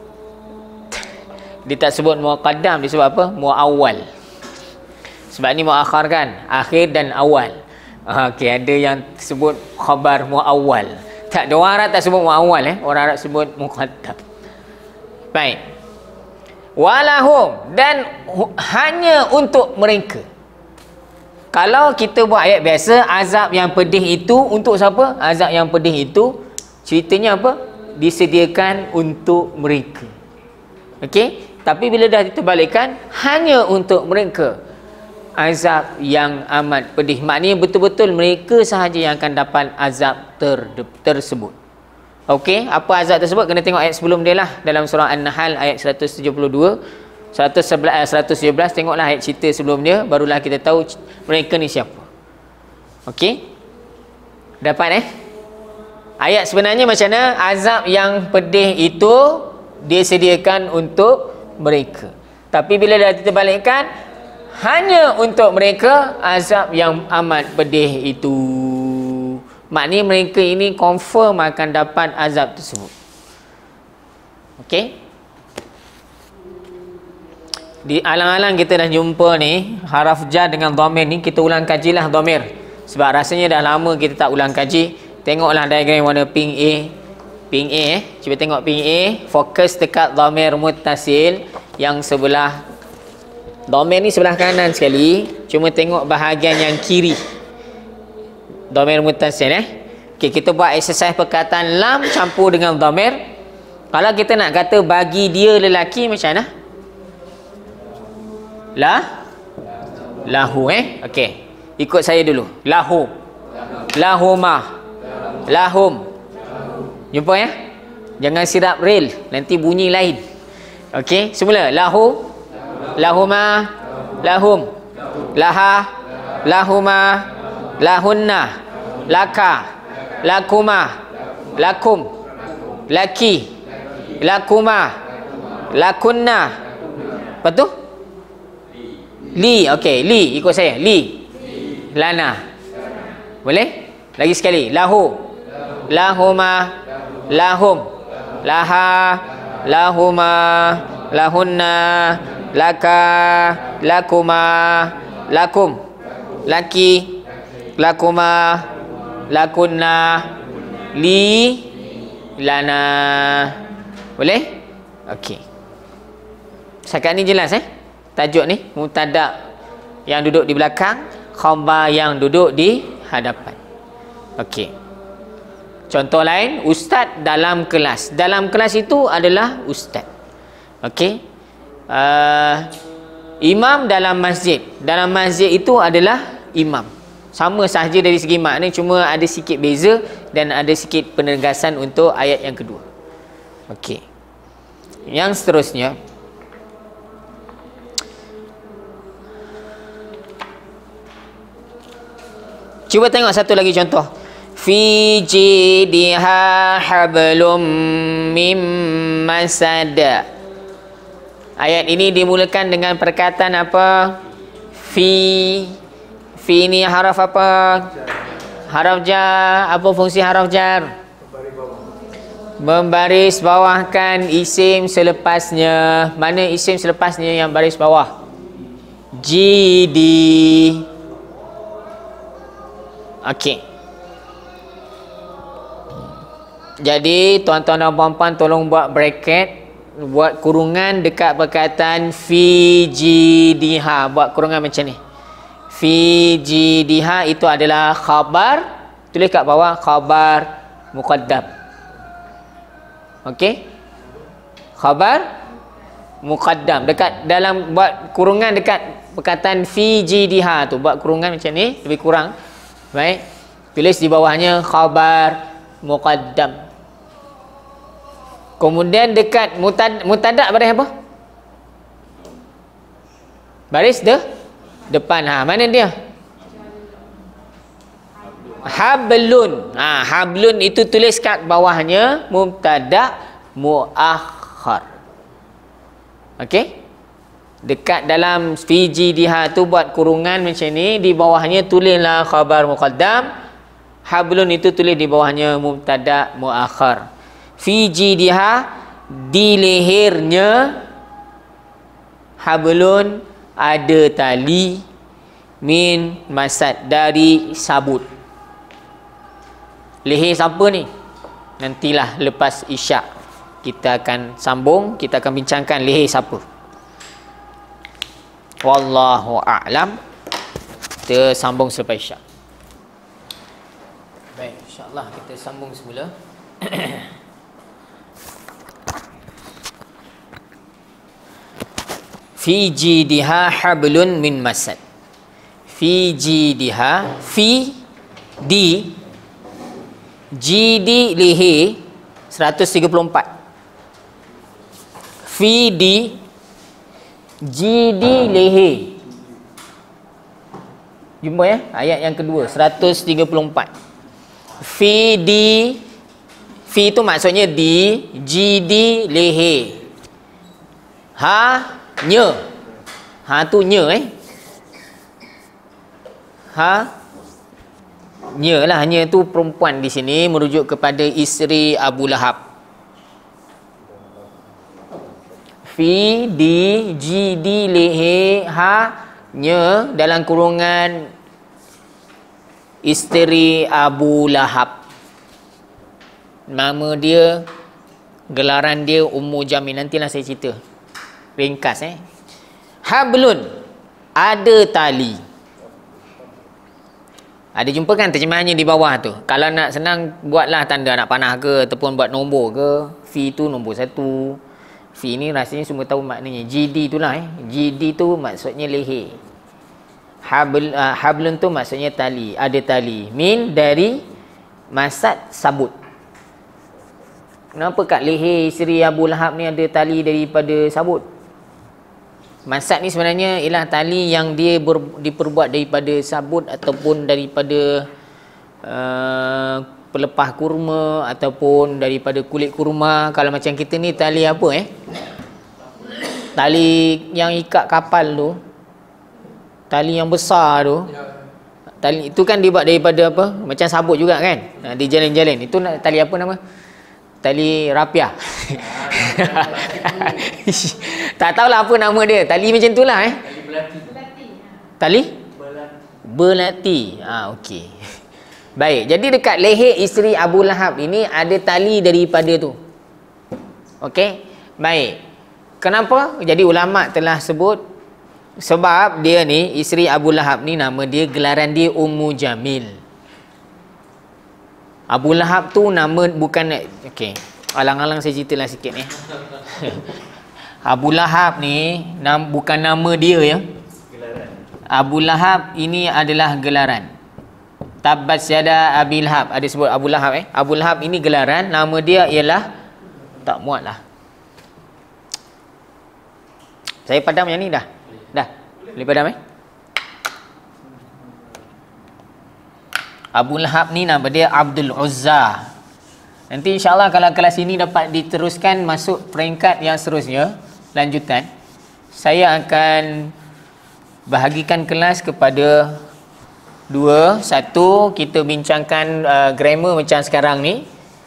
dia tak sebut muqaddam, dia sebut apa? Muawwal. Sebab ni muakhar kan? Akhir dan awal. Okey, ada yang sebut khabar muawwal. Tak, ada orang Arab tak sebut muawwal eh. Orang Arab sebut muqaddam. Baik. Walahum, dan hanya untuk mereka. Kalau kita buat ayat biasa, azab yang pedih itu untuk siapa? Azab yang pedih itu ceritanya apa? Disediakan untuk mereka. Okey? Tapi bila dah diterbalikkan, hanya untuk mereka. Azab yang amat pedih. Maknanya betul-betul mereka sahaja yang akan dapat azab ter tersebut. Okey, apa azab tersebut? Kena tengok ayat sebelum dia lah. Dalam surah An-Nahl ayat seratus tujuh puluh dua, seratus sebelas, seratus tujuh belas. Tengoklah ayat cerita sebelum dia, barulah kita tahu mereka ni siapa. Okey, dapat eh? Ayat sebenarnya macam mana? Azab yang pedih itu disediakan untuk mereka. Tapi bila dah diterbalikkan, hanya untuk mereka azab yang amat pedih itu. Maknanya mereka ini confirm akan dapat azab tersebut. Okey? Di alang-alang kita dah jumpa ni haraf jar dengan dhamir ni, kita ulang kajilah dhamir. Sebab rasanya dah lama kita tak ulang kaji. Tengoklah diagram warna pink A. Pink A eh. Cuba tengok pink A. Fokus dekat dhamir muttasil yang sebelah. Dhamir ni sebelah kanan sekali. Cuma tengok bahagian yang kiri. Dhamir muttasil eh. Okey, kita buat exercise perkataan lam campur dengan dhamir. Kalau kita nak kata bagi dia lelaki macam mana? La lahu eh. Okey. Ikut saya dulu. Lahu. Lahumah. Lahum. Jumpa ya? Jangan sirap rel, nanti bunyi lain. Okey, semula. Lahu, lahuma, lahum, laha, lahuma, lahunna, laka, lakuma, lakum, laki, lakuma, lakunna. Apa tu? Li. Okey, li ikut saya. Li. Lana. Boleh? Lagi sekali. Lahu, lahuma, lahum, laha, lahuma, lahunna, laka, lakuma, lakum, laki, lakuma, lakunna, li, lana. Boleh? Okey. Setakat ni jelas eh? Tajuk ni mubtada yang duduk di belakang, khabar yang duduk di hadapan. Okey. Contoh lain, ustaz dalam kelas. Dalam kelas itu adalah ustaz. Okey. Uh, imam dalam masjid. Dalam masjid itu adalah imam. Sama sahaja dari segi makna, cuma ada sikit beza dan ada sikit penegasan untuk ayat yang kedua. Okey. Yang seterusnya, cuba tengok satu lagi contoh. Fi jidiha hablum mim masad. Ayat ini dimulakan dengan perkataan apa? Fi. Fi ni haraf apa? Haraf jar. Apa fungsi haraf jar? Membaris bawahkan isim selepasnya. Mana isim selepasnya yang baris bawah? Jidi. Okey. Jadi tuan-tuan dan puan-puan tolong buat bracket, buat kurungan dekat perkataan fi jidiha. Buat kurungan macam ni. Fi jidiha itu adalah khabar. Tulis kat bawah khabar muqaddam. Okey? Khabar muqaddam. Dekat dalam buat kurungan dekat perkataan fi jidiha tu, buat kurungan macam ni, lebih kurang. Baik. Tulis di bawahnya khabar muqaddam. Kemudian dekat mutad, mutadak baris apa? Baris de depan. Ha, mana dia? Hablun. Ha, hablun itu tulis kat bawahnya mubtada muakhar. Okey? Dekat dalam fi jidiha tu buat kurungan macam ni, di bawahnya tulislah khabar muqaddam. Hablun itu tulis di bawahnya mubtada muakhar. Fi jidiha, di lehernya, hablun ada tali, min masad dari sabut. Leher siapa ni? Nantilah lepas isyak kita akan sambung, kita akan bincangkan leher siapa. Wallahu a'lam. Kita sambung selepas isyak. Baik, insya-Allah kita sambung semula. Fi jidiha hablun min masad. Fi jidiha, fi di jidi leher seratus tiga puluh empat. Fi di jidi leher. Jumpa ya, ayat yang kedua seratus tiga puluh empat. Fi di, fi itu maksudnya di, jidi leher. Ha nya. Ha tu nya eh. Ha nya lah, nya tu perempuan di sini merujuk kepada isteri Abu Lahab. Fi di jidi lehe ha nya dalam kurungan isteri Abu Lahab. Nama dia, gelaran dia Ummu Jamil. Nantilah saya cerita ringkas eh. Hablun, ada tali. Ada jumpa kan terjemahannya di bawah tu. Kalau nak senang, buatlah tanda nak panah ke, ataupun buat nombor ke. Fi tu nombor satu. Fi ni rasanya semua tahu maknanya. Jidi tu lah eh. Jidi tu maksudnya leher. Habl, uh, hablun tu maksudnya tali. Ada tali. Min dari masad sabut. Kenapa kat leher isteri Abu Lahab ni ada tali daripada sabut? Masad ni sebenarnya ialah tali yang dia ber, diperbuat daripada sabut ataupun daripada uh, pelepah kurma ataupun daripada kulit kurma. Kalau macam kita ni tali apa eh? Tali yang ikat kapal tu. Tali yang besar tu. Tali itu kan dibuat daripada apa? Macam sabut juga kan? Ha, di jalan-jalan. Itu tali apa nama? Tali rapiah. Tak tahulah apa nama dia. Tali macam tu lah eh.
Tali belati.
Tali?
Belati.
Belati. Ah, okey. Baik. Jadi dekat leher isteri Abu Lahab ini ada tali daripada tu. Okey. Baik. Kenapa? Jadi ulama telah sebut sebab dia ni isteri Abu Lahab ni nama dia, gelaran dia Ummu Jamil. Abu Lahab tu nama bukan, okey. Alang-alang saya ceritalah sikit ni. Abu Lahab ni nam, bukan nama dia ya.
Gelaran.
Abu Lahab ini adalah gelaran. Tabbat yada Abi Lahab. Ada sebut Abu Lahab eh. Abu Lahab ini gelaran, nama dia ialah tak muat lah. Saya padam yang ni dah. Dah. Boleh padam eh? Abu Lahab ni nama dia Abdul Uzza. Nanti insya-Allah kalau kelas ini dapat diteruskan masuk peringkat yang seterusnya, lanjutan, saya akan bahagikan kelas kepada dua. Satu, kita bincangkan uh, grammar macam sekarang ni.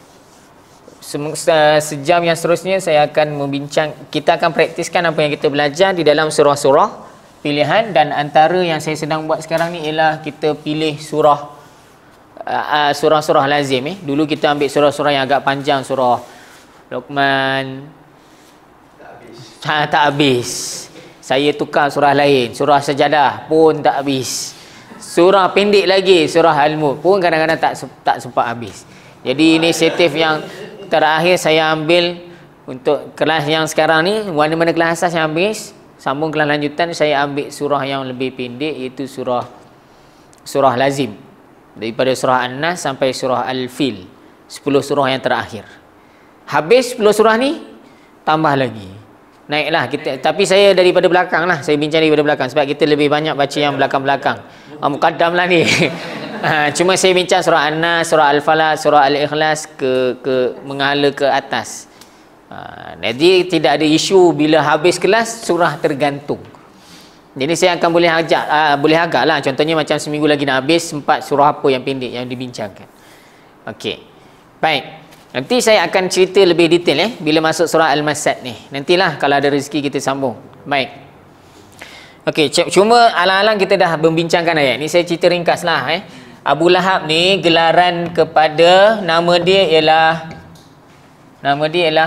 Sejam yang seterusnya saya akan membincang, kita akan praktiskan apa yang kita belajar di dalam surah-surah pilihan, dan antara yang saya sedang buat sekarang ni ialah kita pilih surah uh, uh, surah-surah lazim eh. Dulu kita ambil surah-surah yang agak panjang, surah Luqman.
Tak habis.
Ha, tak habis. Saya tukar surah lain, surah Sajadah pun tak habis. Surah pendek lagi, surah Al-Mulk pun kadang-kadang tak tak sempat habis. Jadi inisiatif yang terakhir saya ambil untuk kelas yang sekarang ni, mana-mana kelas asas yang habis, sambung kelas lanjutan saya ambil surah yang lebih pendek, iaitu surah surah lazim. Daripada surah An-Nas sampai surah Al-Fil, sepuluh surah yang terakhir. Habis sepuluh surah ni, tambah lagi. Naiklah kita, tapi saya daripada belakang lah, saya bincang daripada belakang sebab kita lebih banyak baca yang belakang-belakang. Oh, mukaddam lah ni. Ha, cuma saya bincang surah An-Nas, surah Al-Falaq, surah Al-Ikhlas ke ke menghala ke atas. Ha, jadi tidak ada isu bila habis kelas surah tergantung. Jadi saya akan boleh ajak, uh, boleh agak lah. Contohnya macam seminggu lagi nak habis, empat surah apa yang pendek yang dibincangkan. Okey. Baik. Nanti saya akan cerita lebih detail eh bila masuk surah Al-Masad ni. Nantilah kalau ada rezeki kita sambung. Baik. Okey, cuma alang-alang kita dah membincangkan ayat ni, saya cerita ringkaslah eh. Abu Lahab ni gelaran kepada, nama dia ialah nama dia ialah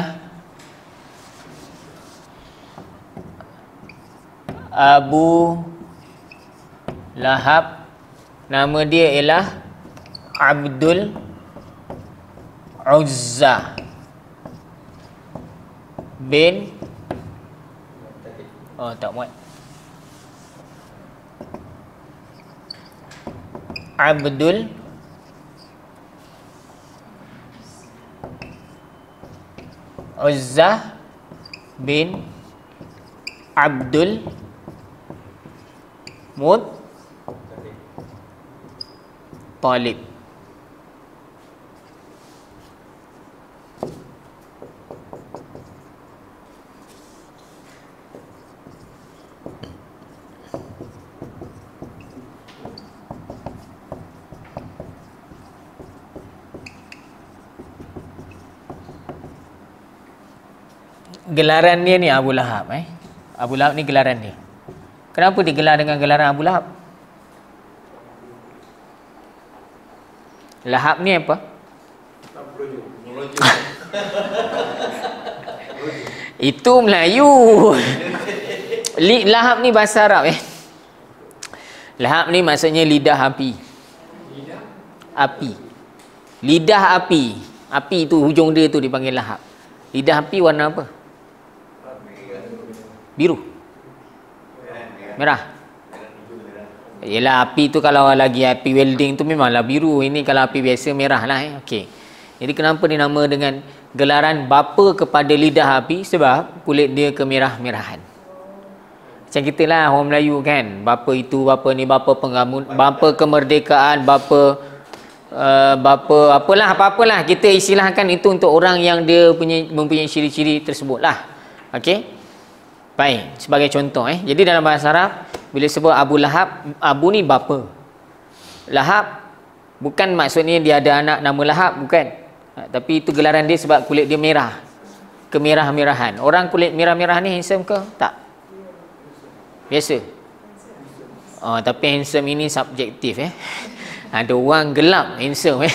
Abu Lahab. Nama dia ialah Abdul Uzza bin, oh tak muat, Abdul Uzza bin Abdul Muttalib. Gelaran dia ni Abu Lahab eh. Abu Lahab ni gelaran dia. Kenapa digelar dengan gelaran Abu Lahab? Lahab ni apa? Itu Melayu. Lahab ni bahasa Arab eh. Lahab ni maksudnya lidah api. Lidah api. Lidah api. Api tu hujung dia tu dipanggil lahab. Lidah api warna apa? Biru. Merah. Yelah, api tu kalau lagi api welding tu memanglah biru. Ini kalau api biasa merah lah eh. Okey. Jadi kenapa dinama dengan gelaran bapa kepada lidah api? Sebab kulit dia kemerah-merahan. Macam kita lah orang Melayu kan. Bapa itu, bapa ni, bapa pengamun, bapa kemerdekaan, bapa uh, bapa apalah, apa-apalah. Kita istilahkan itu untuk orang yang dia punya mempunyai ciri-ciri tersebut lah. Okey. Baik, sebagai contoh eh. Jadi dalam bahasa Arab bila sebut Abu Lahab, Abu ni bapa. Lahab bukan maksudnya dia ada anak nama Lahab, bukan. Ha, tapi itu gelaran dia sebab kulit dia merah. Kemerah-merahan. Orang kulit merah-merah ni handsome ke? Tak. Biasa. Oh, tapi handsome ini subjektif eh. Ada orang gelap handsome eh.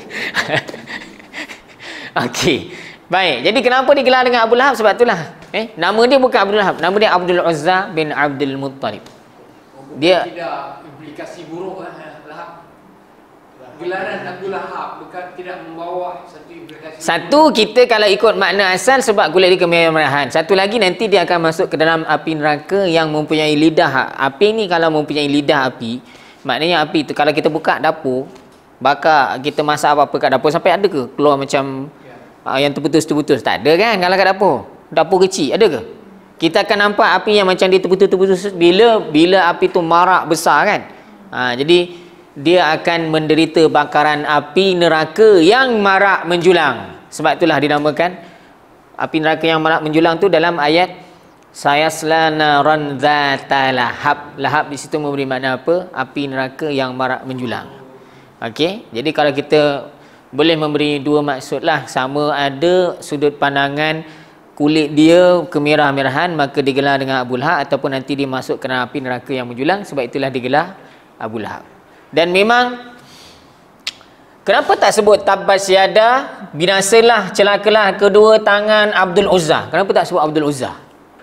Okey. Baik. Jadi kenapa digelar dengan Abu Lahab? Sebab itulah. Eh, nama dia bukan Abdul Lahab. Nama dia Abdul Uzza bin Abdul Muttalib. Dia
tidak implikasi buruk lah. Lahab. Gelaran Abdul Lahab bukan tidak membawa satu implikasi.
Satu, kita kalau ikut makna asal sebab kulit dia kemerah-merahan. Satu lagi nanti dia akan masuk ke dalam api neraka yang mempunyai lidah. Api ni kalau mempunyai lidah api, maknanya api tu kalau kita buka dapur, bakar kita masak apa-apa kat dapur, sampai ada ke keluar macam ya. uh, yang terputus-terputus? Tak ada kan kalau kat dapur. Dapur kecil ada ke? Kita akan nampak api yang macam dia terputus-terputus bila bila api tu marak besar kan. Ha, jadi dia akan menderita bakaran api neraka yang marak menjulang. Sebab itulah dinamakan api neraka yang marak menjulang tu dalam ayat sayasla naran dzata lahab. Lahab di situ memberi makna apa? Api neraka yang marak menjulang. Okey. Jadi kalau kita boleh memberi dua maksud lah, sama ada sudut pandangan kulit dia kemerah-merahan maka digelar dengan Abu Lahab, ataupun nanti dia masuk ke dalam api neraka yang menjulang, sebab itulah digelar Abu Lahab. Dan memang kenapa tak sebut tabbas yada, binasalah, celakalah kedua tangan Abdul Uzza? Kenapa tak sebut Abdul Uzza?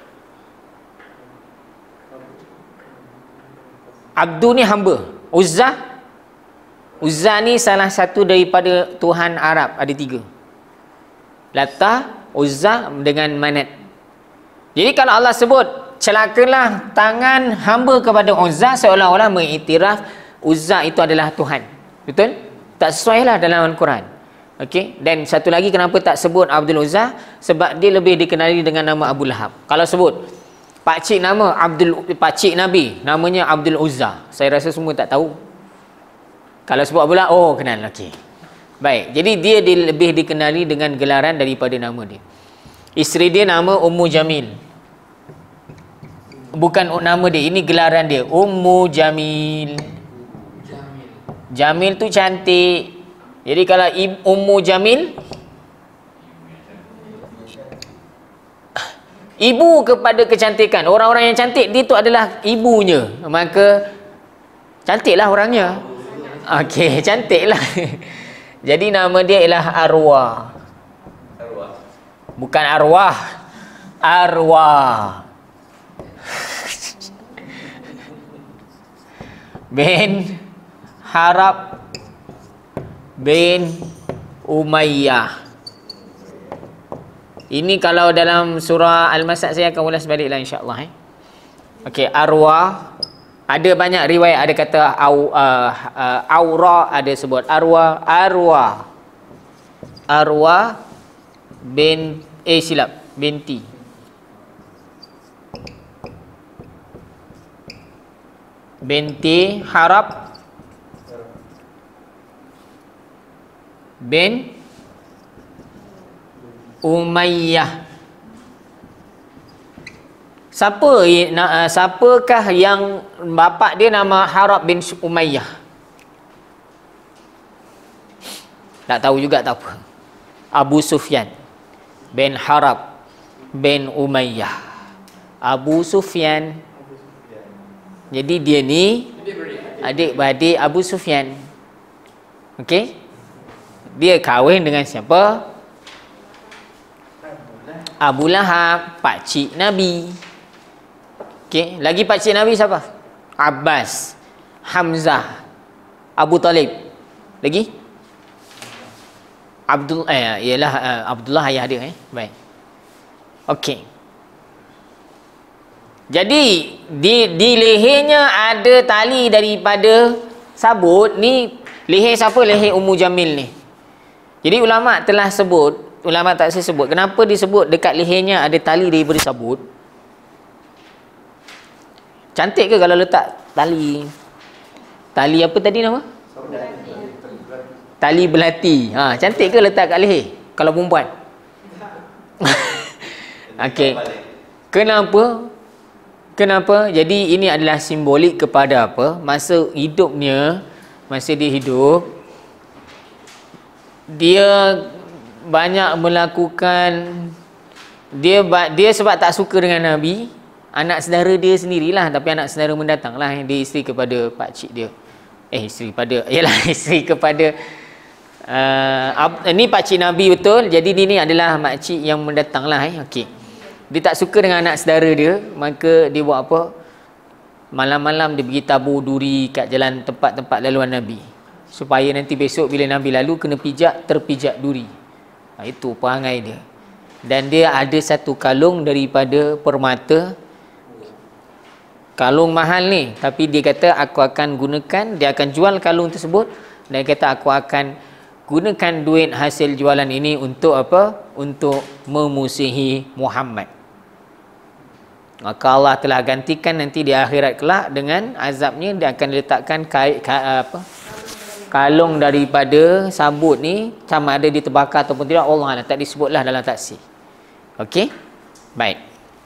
Abdul ni hamba, Uzza Uzza ni salah satu daripada Tuhan Arab, ada tiga. Lata, Uzza dengan Manat. Jadi kalau Allah sebut celakalah tangan hamba kepada Uzza, seolah-olah mengiktiraf Uzza itu adalah Tuhan. Betul? Tak sesuai lah dalam Al-Quran. Okey. Dan satu lagi kenapa tak sebut Abdul Uzza? Sebab dia lebih dikenali dengan nama Abu Lahab. Kalau sebut pakcik nama Abdul, pakcik Nabi namanya Abdul Uzza, saya rasa semua tak tahu. Kalau sebut Abu Lahab, oh kenal. Okey. Baik, jadi dia di, lebih dikenali dengan gelaran daripada nama dia. Isteri dia nama Ummu Jamil. Bukan nama dia, ini gelaran dia, Ummu Jamil.
Jamil.
Jamil tu cantik. Jadi kalau Ummu Jamil, ibu kepada kecantikan. Orang-orang yang cantik dia tu adalah ibunya, maka cantiklah orangnya. Okey, cantiklah. Jadi nama dia ialah Arwah.
Arwah.
Bukan arwah. Arwah. Bin Harab bin Umayyah. Ini kalau dalam surah Al-Masad, saya akan ulas baliklah insya-Allah eh. Okey, Arwah. Ada banyak riwayat, ada kata au, uh, uh, aura, ada sebut arwah, arwah. Arwah bin eh silap, binti. Binti Harab bin Umayyah. Siapa siapakah yang bapa dia nama Harab bin Umayyah? Tak tahu juga, tak apa. Abu Sufyan bin Harab bin Umayyah. Abu Sufyan. Jadi dia ni adik-beradik Abu Sufyan. Okey? Dia kahwin dengan siapa? Abu Lahab, pakcik Nabi. Okey, lagi pakcik Nabi siapa? Abbas, Hamzah, Abu Talib. Lagi? Abdul eh ialah uh, Abdullah ayah dia eh. Baik. Okey. Jadi di di lehernya ada tali daripada sabut ni. Leher siapa? Leher Ummu Jamil ni. Jadi ulama telah sebut, ulama tak sebut kenapa disebut dekat lehernya ada tali daripada sabut. Cantik ke kalau letak tali? Tali apa tadi nama? Tali belati. Ha, cantik ke letak kat leher kalau perempuan? Okey. Kenapa? Kenapa? Jadi ini adalah simbolik kepada apa? Masa hidupnya, masa dia hidup, dia banyak melakukan, dia dia sebab tak suka dengan Nabi, anak saudara dia sendirilah, tapi anak saudara mendatanglah yang dia isteri kepada pak cik dia. Eh isteri pada, ialah isteri kepada uh, ni pak cik Nabi betul. Jadi ni, ni adalah mak cik yang mendatanglah eh. Okey. Dia tak suka dengan anak saudara dia, maka dia buat apa? Malam-malam dia pergi tabur duri kat jalan tempat-tempat laluan Nabi, supaya nanti besok bila Nabi lalu kena pijak, terpijak duri. Ha, itu perangai dia. Dan dia ada satu kalung daripada permata, kalung mahal ni, tapi dia kata aku akan gunakan, dia akan jual kalung tersebut, dan dia kata aku akan gunakan duit hasil jualan ini untuk apa? Untuk memusuhi Muhammad. Maka Allah telah gantikan nanti di akhirat kelak dengan azabnya, dia akan letakkan kait, ka, apa? kalung daripada sabut ni, sama ada dia terbakar ataupun tidak, Allah tak disebutlah dalam tafsir. Okey? Baik.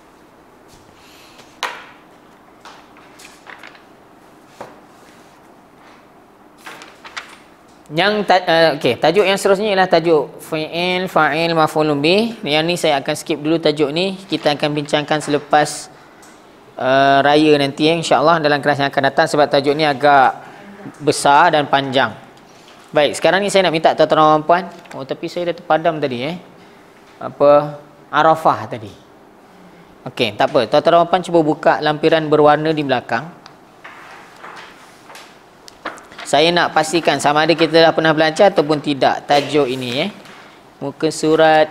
Yang uh, okey, tajuk yang seterusnya ialah tajuk fi'il, fa'il, maf'ulun bih. Yang ni saya akan skip dulu tajuk ni. Kita akan bincangkan selepas uh, raya nanti eh, insya-Allah dalam kelas yang akan datang, sebab tajuk ni agak besar dan panjang. Baik, sekarang ni saya nak minta tuan-tuan dan puan. Oh, tapi saya dah terpadam tadi eh. Apa? Arafah tadi. Okey, tak apa. Tuan-tuan dan puan cuba buka lampiran berwarna di belakang. Saya nak pastikan sama ada kita dah pernah belajar ataupun tidak tajuk ini eh. Muka surat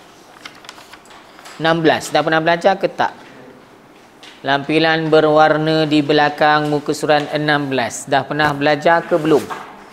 enam belas. Dah pernah belajar ke tak? Lampiran berwarna di belakang muka surat enam belas. Dah pernah belajar ke belum?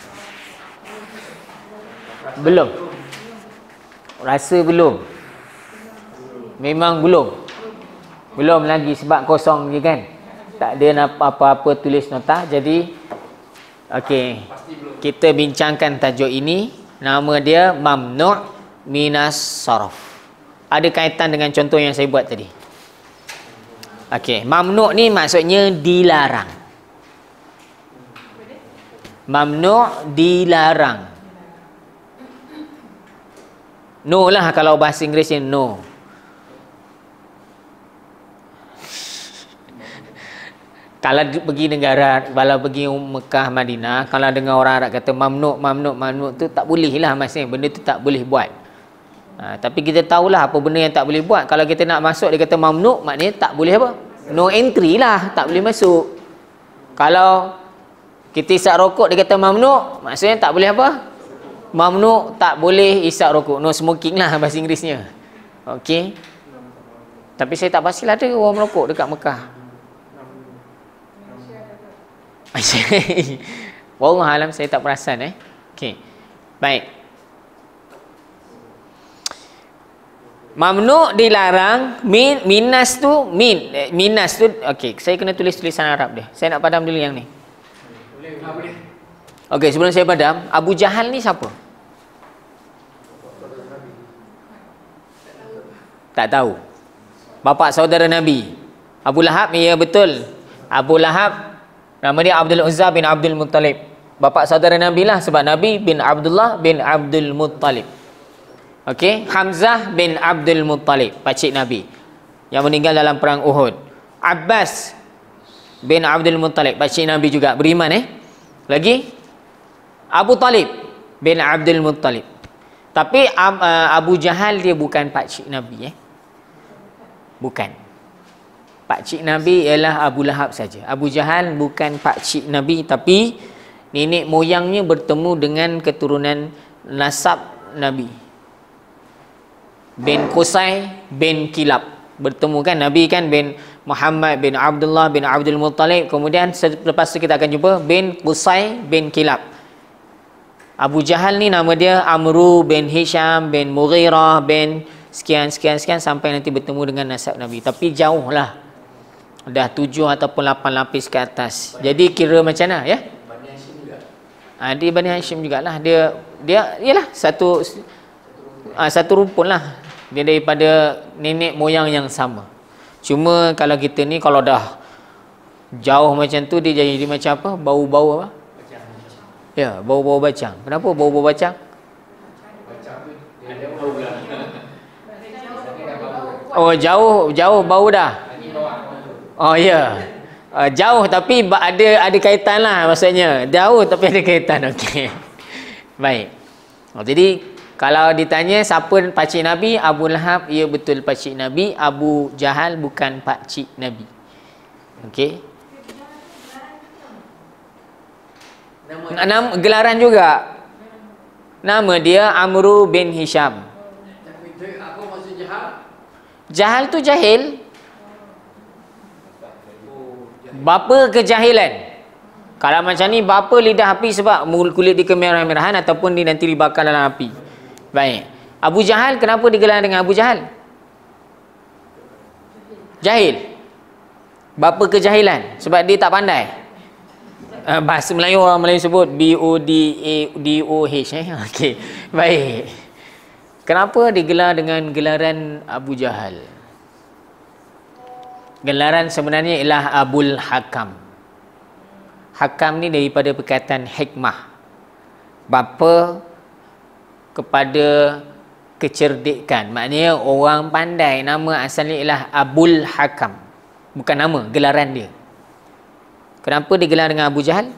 Belum. Rasa belum? Memang belum. Belum lagi sebab kosong je kan. Tak ada apa-apa tulis nota. Jadi okey, kita bincangkan tajuk ini. Nama dia mamnu' minas sarf. Ada kaitan dengan contoh yang saya buat tadi. Okey, mamnu' ni maksudnya dilarang. Mamnu' dilarang. No lah kalau bahasa Inggerisnya no. Kalau pergi negara, kalau pergi Mekah, Madinah, kalau dengar orang Arab kata mamnu', mamnu', mamnu' tu tak boleh lah maksudnya. Benda tu tak boleh buat. Ha, tapi kita tahulah apa benda yang tak boleh buat. Kalau kita nak masuk, dia kata mamnu', maknanya tak boleh apa? No entry lah, tak boleh masuk. Kalau kita isap rokok, dia kata mamnu', maksudnya tak boleh apa? Mamnu' tak boleh isap rokok. No smoking lah bahasa Inggerisnya. Okey. Tapi saya tak pastilah ada orang merokok dekat Mekah. Wallah alam, saya tak perasan eh. Okey. Baik. Mamnu' dilarang, min, minas tu min eh, minas tu okey, saya kena tulis tulisan Arab dia. Saya nak padam dulu yang ni.
Boleh, boleh.
Okey, sebelum saya padam, Abu Jahal ni siapa? Tak tahu. Bapa saudara Nabi. Abu Lahab, ya betul. Abu Lahab nama dia Abdul Uzza bin Abdul Muttalib. Bapa saudara Nabi lah, sebab Nabi bin Abdullah bin Abdul Muttalib. Okey, Hamzah bin Abdul Muttalib, pakcik Nabi yang meninggal dalam perang Uhud. Abbas bin Abdul Muttalib, pakcik Nabi juga, beriman eh. Lagi Abu Talib bin Abdul Muttalib. Tapi Abu Jahal dia bukan pakcik Nabi eh. Bukan. Pakcik Nabi ialah Abu Lahab saja. Abu Jahal bukan pakcik Nabi, tapi nenek moyangnya bertemu dengan keturunan nasab Nabi. Bin Qusay bin Kilab. Bertemu kan, Nabi kan bin Muhammad bin Abdullah bin Abdul Muttalib. Kemudian selepas itu kita akan jumpa bin Qusay bin Kilab. Abu Jahal ni nama dia Amru bin Hisham bin Mughirah bin sekian sekian sekian sampai nanti bertemu dengan nasab Nabi. Tapi jauh lah. dah tujuh ataupun lapan lapis ke atas. Jadi kira macam mana ya?
Bani Hashim juga.
Ah, dia Bani Hashim jugalah. Dia dia ialah satu ah, satu rumpun lah. Dia daripada nenek moyang yang sama. Cuma kalau kita ni kalau dah jauh macam tu dia jadi macam apa? Bau-bau apa?
Bacang.
Ya, bau-bau bacang. Kenapa bau-bau bacang?
Bacang tu dia ada bau lah.
Oh, jauh jauh bau dah.
Lagi bawah.
Oh ya. Yeah. Uh, jauh tapi ada ada kaitan lah maksudnya. Jauh tapi ada kaitan. Okey. Baik. Oh, jadi kalau ditanya siapa pakcik Nabi, Abu Lahab, ya betul pakcik Nabi. Abu Jahal bukan pakcik Nabi. Okey.
Nama
Nama gelaran juga. Nama dia Amru bin Hisham.
Tapi tu apa maksud Jahal?
Jahal tu jahil.
Oh, Jahal.
Bapa kejahilan. Kalau macam ni bapa lidah api sebab kulit dia kemerah-merahan ataupun dia nanti dibakar dalam api. Baik. Abu Jahal kenapa digelar dengan Abu Jahal? Jahil. Bapa kejahilan sebab dia tak pandai. Uh, bahasa Melayu orang Melayu sebut B O D A D O H eh. Okey. Baik. Kenapa digelar dengan gelaran Abu Jahal? Gelaran sebenarnya ialah Abul Hakam. Hakam ni daripada perkataan hikmah. Bapa kepada kecerdikan. Maknanya orang pandai. Nama asalnya ialah Abul Hakam. Bukan nama, gelaran dia. Kenapa digelar dengan Abu Jahal?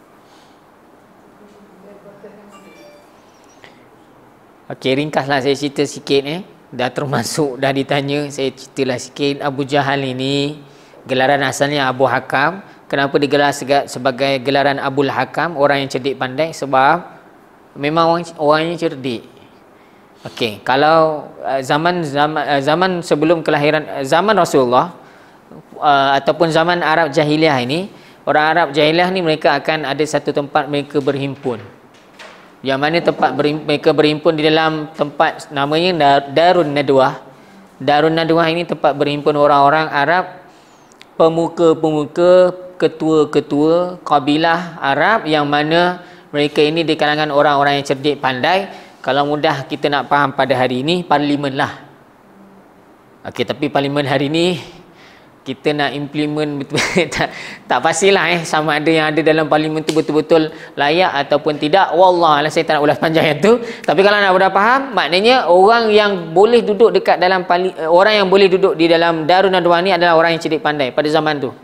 Okey, ringkaslah saya cerita sikit eh. Dah termasuk, dah ditanya, saya ceritalah sikit. Abu Jahal ini, gelaran asalnya Abu Hakam. Kenapa digelar sebagai gelaran Abul Hakam, orang yang cerdik pandai? Sebab memang orang, orang yang cerdik. Okey, kalau uh, zaman zaman uh, zaman sebelum kelahiran uh, zaman Rasulullah uh, ataupun zaman Arab Jahiliah ini, orang Arab Jahiliah ni mereka akan ada satu tempat mereka berhimpun. Yang mana tempat berhimpun, mereka berhimpun di dalam tempat namanya Darun Nadwah. Darun Nadwah ini tempat berhimpun orang-orang Arab, pemuka-pemuka, ketua-ketua kabilah Arab yang mana mereka ini di kalangan orang-orang yang cerdik pandai. Kalau mudah kita nak faham pada hari ini, parlimen lah. Okey, tapi parlimen hari ini kita nak implement betul-betul tak, tak pastilah eh sama ada yang ada dalam parlimen tu betul-betul layak ataupun tidak. Wallah, saya tak nak ulas panjang yang tu. Tapi kalau nak mudah faham, maknanya orang yang boleh duduk dekat dalam pali, orang yang boleh duduk di dalam Darun Nadwah ni adalah orang yang cerdik pandai pada zaman tu.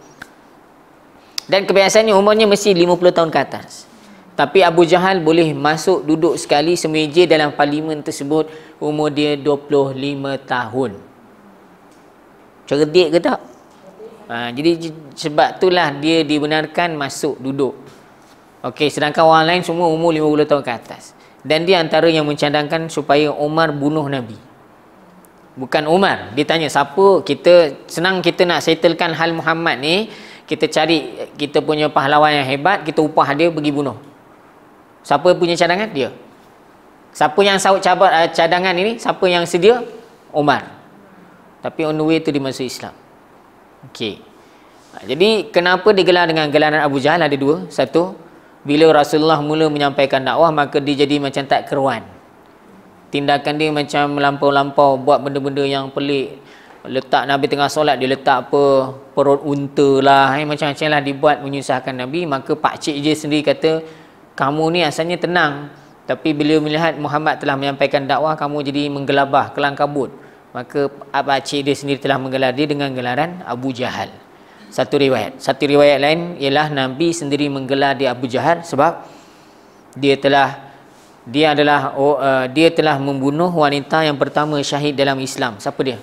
Dan kebiasaannya umurnya mesti lima puluh tahun ke atas. Tapi Abu Jahal boleh masuk duduk sekali semeja dalam parlimen tersebut, umur dia dua puluh lima tahun. Cerdik ke tak? Ha, jadi sebab itulah dia dibenarkan masuk duduk. Okey, sedangkan orang lain semua umur lima puluh tahun ke atas. Dan dia antara yang mencadangkan supaya Umar bunuh Nabi. Bukan Umar, dia tanya siapa, kita senang kita nak settlekan hal Muhammad ni, kita cari kita punya pahlawan yang hebat, kita upah dia pergi bunuh. Siapa punya cadangan? Dia. Siapa yang sahut cadangan ini? Siapa yang sedia? Umar. Tapi on the way tu dia masuk Islam. Okey. Jadi kenapa digelar dengan gelaran Abu Jahal? Ada dua. Satu, bila Rasulullah mula menyampaikan dakwah, maka dia jadi macam tak keruan. Tindakan dia macam melampau-lampau, buat benda-benda yang pelik. Letak Nabi tengah solat, dia letak apa, perut unta lah, eh, macam-macam lah dibuat menyusahkan Nabi. Maka pakcik dia sendiri kata, kamu ni asalnya tenang, tapi bila melihat Muhammad telah menyampaikan dakwah, kamu jadi menggelabah, kelang kabut. Maka pakcik dia sendiri telah menggelar dia dengan gelaran Abu Jahal. Satu riwayat. Satu riwayat lain ialah Nabi sendiri menggelar dia Abu Jahal sebab dia telah dia adalah oh, uh, dia telah membunuh wanita yang pertama syahid dalam Islam. Siapa dia?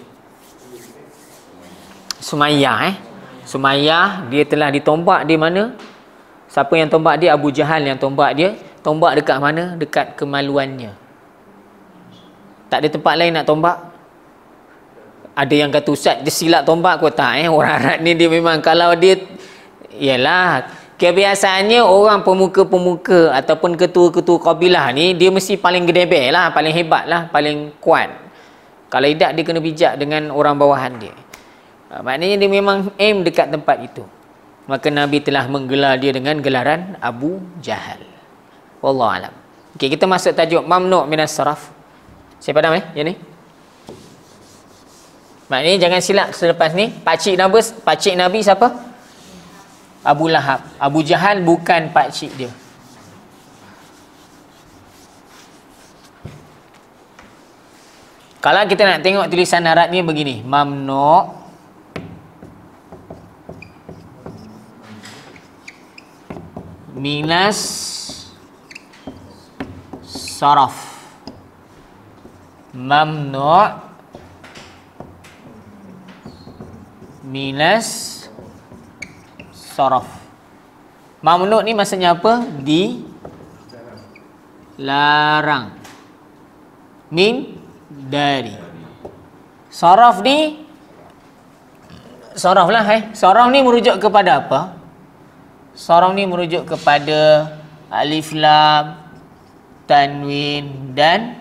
Sumayyah eh. Sumayyah, dia telah ditombak di mana? Siapa yang tombak dia? Abu Jahal yang tombak dia. Tombak dekat mana? Dekat kemaluannya. Tak ada tempat lain nak tombak. Ada yang kata, Ustaz, dia silat tombak kau tak eh? Orang Arab ni dia memang kalau dia, ialah kebiasaannya orang pemuka-pemuka ataupun ketua-ketua kabilah ni, dia mesti paling gedebel lah, paling hebat lah, paling kuat. Kalau tidak, dia kena bijak dengan orang bawahan dia. Ha, maknanya dia memang aim dekat tempat itu. Maka Nabi telah menggelar dia dengan gelaran Abu Jahal. Wallahu alam. Okey, kita masuk tajuk mamnu' minas saraf. Saya padam eh yang ni. Maknanya jangan silap selepas ni, pakcik Nabi, pakcik Nabi siapa? Abu Lahab. Abu Jahal bukan pakcik dia. Kalau kita nak tengok tulisan Arabnya begini, mamnu' minas saraf. Mamnu' minas saraf. Mamnu' ni maksudnya apa? Di larang. Min dari. Saraf ni saraf lah eh. Saraf ni merujuk kepada apa? Saraf ni merujuk kepada alif lam, tanwin dan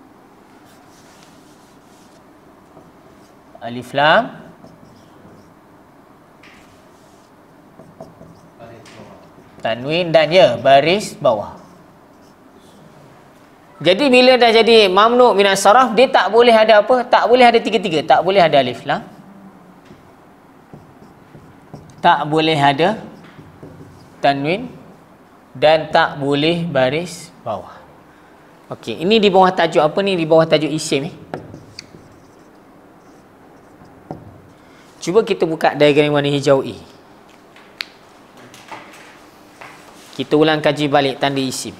alif lam, tanwin dan ya baris bawah. Jadi bila dah jadi mamnu' minas saraf, dia tak boleh ada apa? Tak boleh ada tiga-tiga. Tak boleh ada alif lam, tak boleh ada tanwin dan tak boleh baris bawah. Okey, ini di bawah tajuk apa ni? Di bawah tajuk isim eh. Cuba kita buka diagram warna hijau E. Kita ulang kaji balik tanda isim.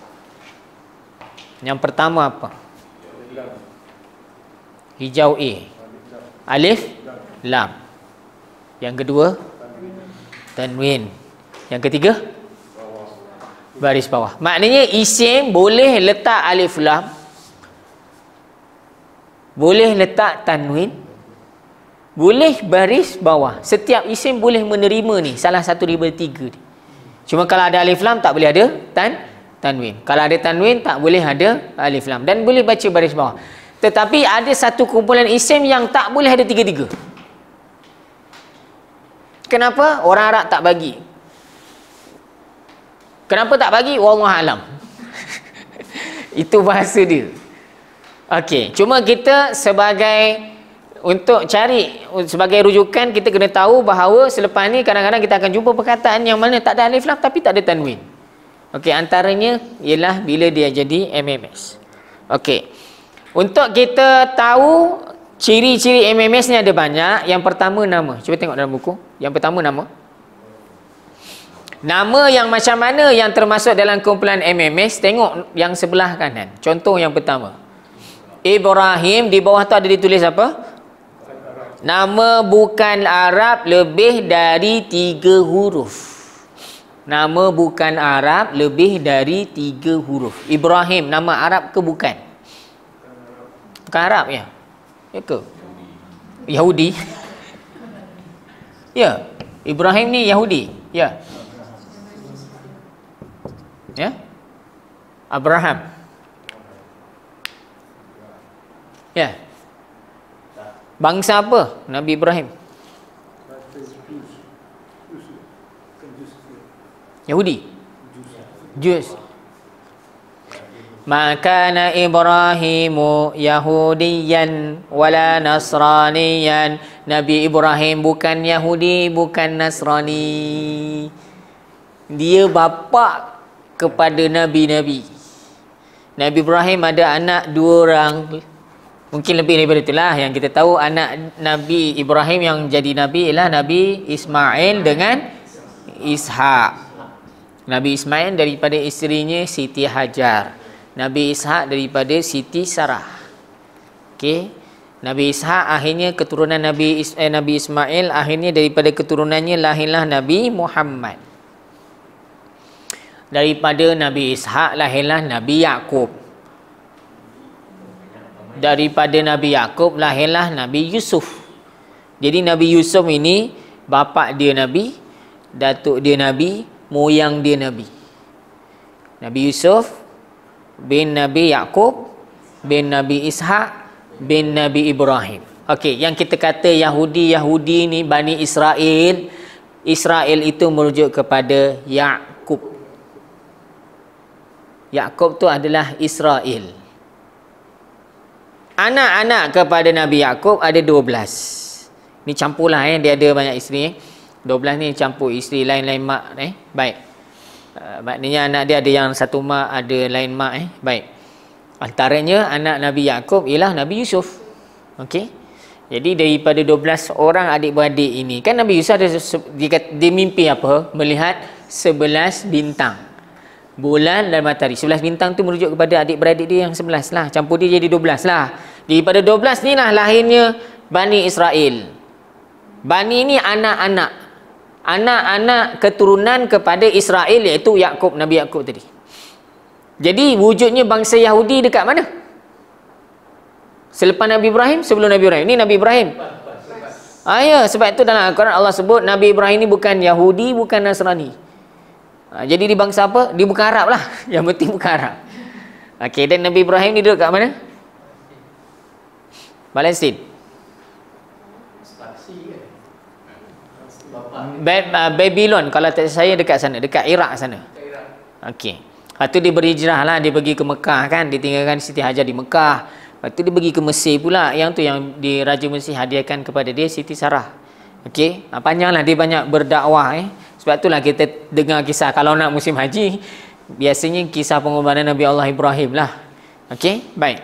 Yang pertama apa? Hijau A. Alif lam. Yang kedua tanwin. Yang ketiga baris bawah. Maknanya isim boleh letak alif lam, boleh letak tanwin, boleh baris bawah. Setiap isim boleh menerima ni, salah satu daripada tiga ni. Cuma kalau ada alif lam tak boleh ada tan tanwin. Kalau ada tanwin tak boleh ada alif lam dan boleh baca baris bawah. Tetapi ada satu kumpulan isim yang tak boleh ada tiga-tiga. Kenapa? Orang Arab tak bagi. Kenapa tak bagi? Wallahu alam. Itu bahasa dia. Okey, cuma kita sebagai untuk cari sebagai rujukan, kita kena tahu bahawa selepas ni kadang-kadang kita akan jumpa perkataan yang mana tak ada alif lam tapi tak ada tanwin. Okey, antaranya ialah bila dia jadi M M S. Okey. Untuk kita tahu ciri-ciri M M S ni ada banyak. Yang pertama nama. Cuba tengok dalam buku. Yang pertama nama. Nama yang macam mana yang termasuk dalam kumpulan M M S? Tengok yang sebelah kanan. Contoh yang pertama. Ibrahim, di bawah tu ada ditulis apa? Nama bukan Arab lebih dari tiga huruf. Nama bukan Arab lebih dari tiga huruf. Ibrahim, nama Arab ke bukan? Bukan Arab ya? Ya ke? Yahudi. Ya. Ibrahim ni Yahudi. Ya. Ya. Abraham. Ya. Bangsa apa Nabi Ibrahim? Yahudi. Jus. Makana Ibrahimu Yahudiyan wala Nasraniyan. Nabi Ibrahim bukan Yahudi, bukan Nasrani. Dia bapa kepada nabi-nabi. Nabi Ibrahim ada anak dua orang. Mungkin lebih daripada itulah. Yang kita tahu anak Nabi Ibrahim yang jadi nabi ialah Nabi Ismail dengan Ishak. Nabi Ismail daripada isterinya Siti Hajar. Nabi Ishak daripada Siti Sarah. Okey. Nabi Ishak akhirnya keturunan Nabi Is eh, Nabi Ismail akhirnya daripada keturunannya lahirlah Nabi Muhammad. Daripada Nabi Ishak lahirlah Nabi Yaqub. Daripada Nabi Yaqub lahirlah Nabi Yusuf. Jadi Nabi Yusuf ini bapa dia Nabi, datuk dia Nabi, moyang dia Nabi. Nabi Yusuf bin Nabi Yaqub bin Nabi Ishak bin Nabi Ibrahim. Okey, yang kita kata Yahudi, Yahudi ni Bani Israel. Israel itu merujuk kepada Yakub. Yakub tu adalah Israel. Anak-anak kepada Nabi Yakub ada dua belas. Ni campurlah eh, dia ada banyak isteri eh. dua belas ni campur isteri lain-lain mak eh. Baik. Uh, maknanya anak dia ada yang satu mak, ada lain mak eh. Baik. Antaranya anak Nabi Yakub ialah Nabi Yusuf. Okey. Jadi daripada dua belas orang adik-beradik ini, kan Nabi Yusuf ada dia, dia mimpi apa? Melihat sebelas bintang. Bulan dan matahari. sebelas bintang tu merujuk kepada adik-beradik dia yang sebelas lah. Campur dia jadi dua belas lah. Daripada dua belas ni lah lahirnya Bani Israel. Bani ni anak-anak. Anak-anak keturunan kepada Israel, iaitu Yakub, Nabi Yakub tadi. Jadi wujudnya bangsa Yahudi dekat mana? Selepas Nabi Ibrahim, sebelum Nabi Ibrahim. Ini Nabi Ibrahim. Ah ya, sebab itu dalam Al-Quran Allah sebut Nabi Ibrahim ni bukan Yahudi, bukan Nasrani. Ha, jadi di bangsa apa? Dia bukan Arab lah. Yang penting bukan Arab. Okey, dan Nabi Ibrahim ni duduk kat mana? Palestin. Ba Babylon, kalau tak saya dekat sana, dekat Iraq sana. Okey. Lepas tu dia berhijrah lah, dia pergi ke Mekah kan, dia tinggalkan Siti Hajar di Mekah. Lepas tu dia pergi ke Mesir pula, yang tu yang di Raja Mesir hadiahkan kepada dia Siti Sarah. Okey, ha, panjanglah dia banyak berdakwah eh. Sebab itulah kita dengar kisah kalau nak musim haji, biasanya kisah pengorbanan Nabi Allah Ibrahim lah. Okey, baik.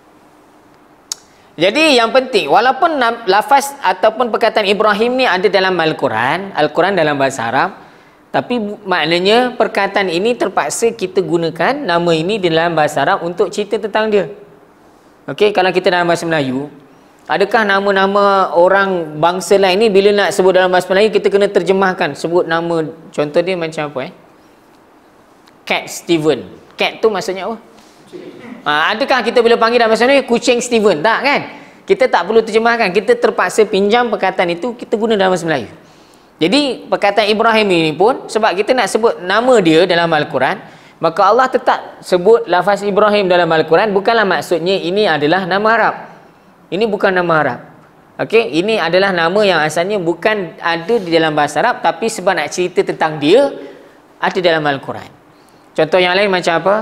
Jadi yang penting, walaupun lafaz ataupun perkataan Ibrahim ni ada dalam Al-Quran, Al-Quran dalam bahasa Arab, tapi maknanya perkataan ini terpaksa kita gunakan nama ini di dalam bahasa Arab untuk cerita tentang dia. Okey, kalau kita dalam bahasa Melayu, adakah nama-nama orang bangsa lain ni bila nak sebut dalam bahasa Melayu kita kena terjemahkan, sebut nama, contoh dia macam apa eh? Cat Steven. Cat tu maksudnya apa? Ha, adakah kita bila panggil dalam bahasa Melayu kucing Steven? Tak kan? Kita tak perlu terjemahkan, kita terpaksa pinjam perkataan itu, kita guna dalam bahasa Melayu. Jadi perkataan Ibrahim ini pun sebab kita nak sebut nama dia dalam Al-Quran, maka Allah tetap sebut lafaz Ibrahim dalam Al-Quran, bukanlah maksudnya ini adalah nama Arab. Ini bukan nama Arab. Okey, ini adalah nama yang asalnya bukan ada di dalam bahasa Arab, tapi sebab nak cerita tentang dia ada dalam Al-Quran. Contoh yang lain macam apa?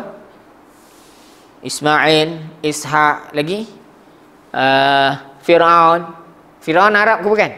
Ismail, Ishaq, lagi uh, Firaun. Firaun Arab ke bukan?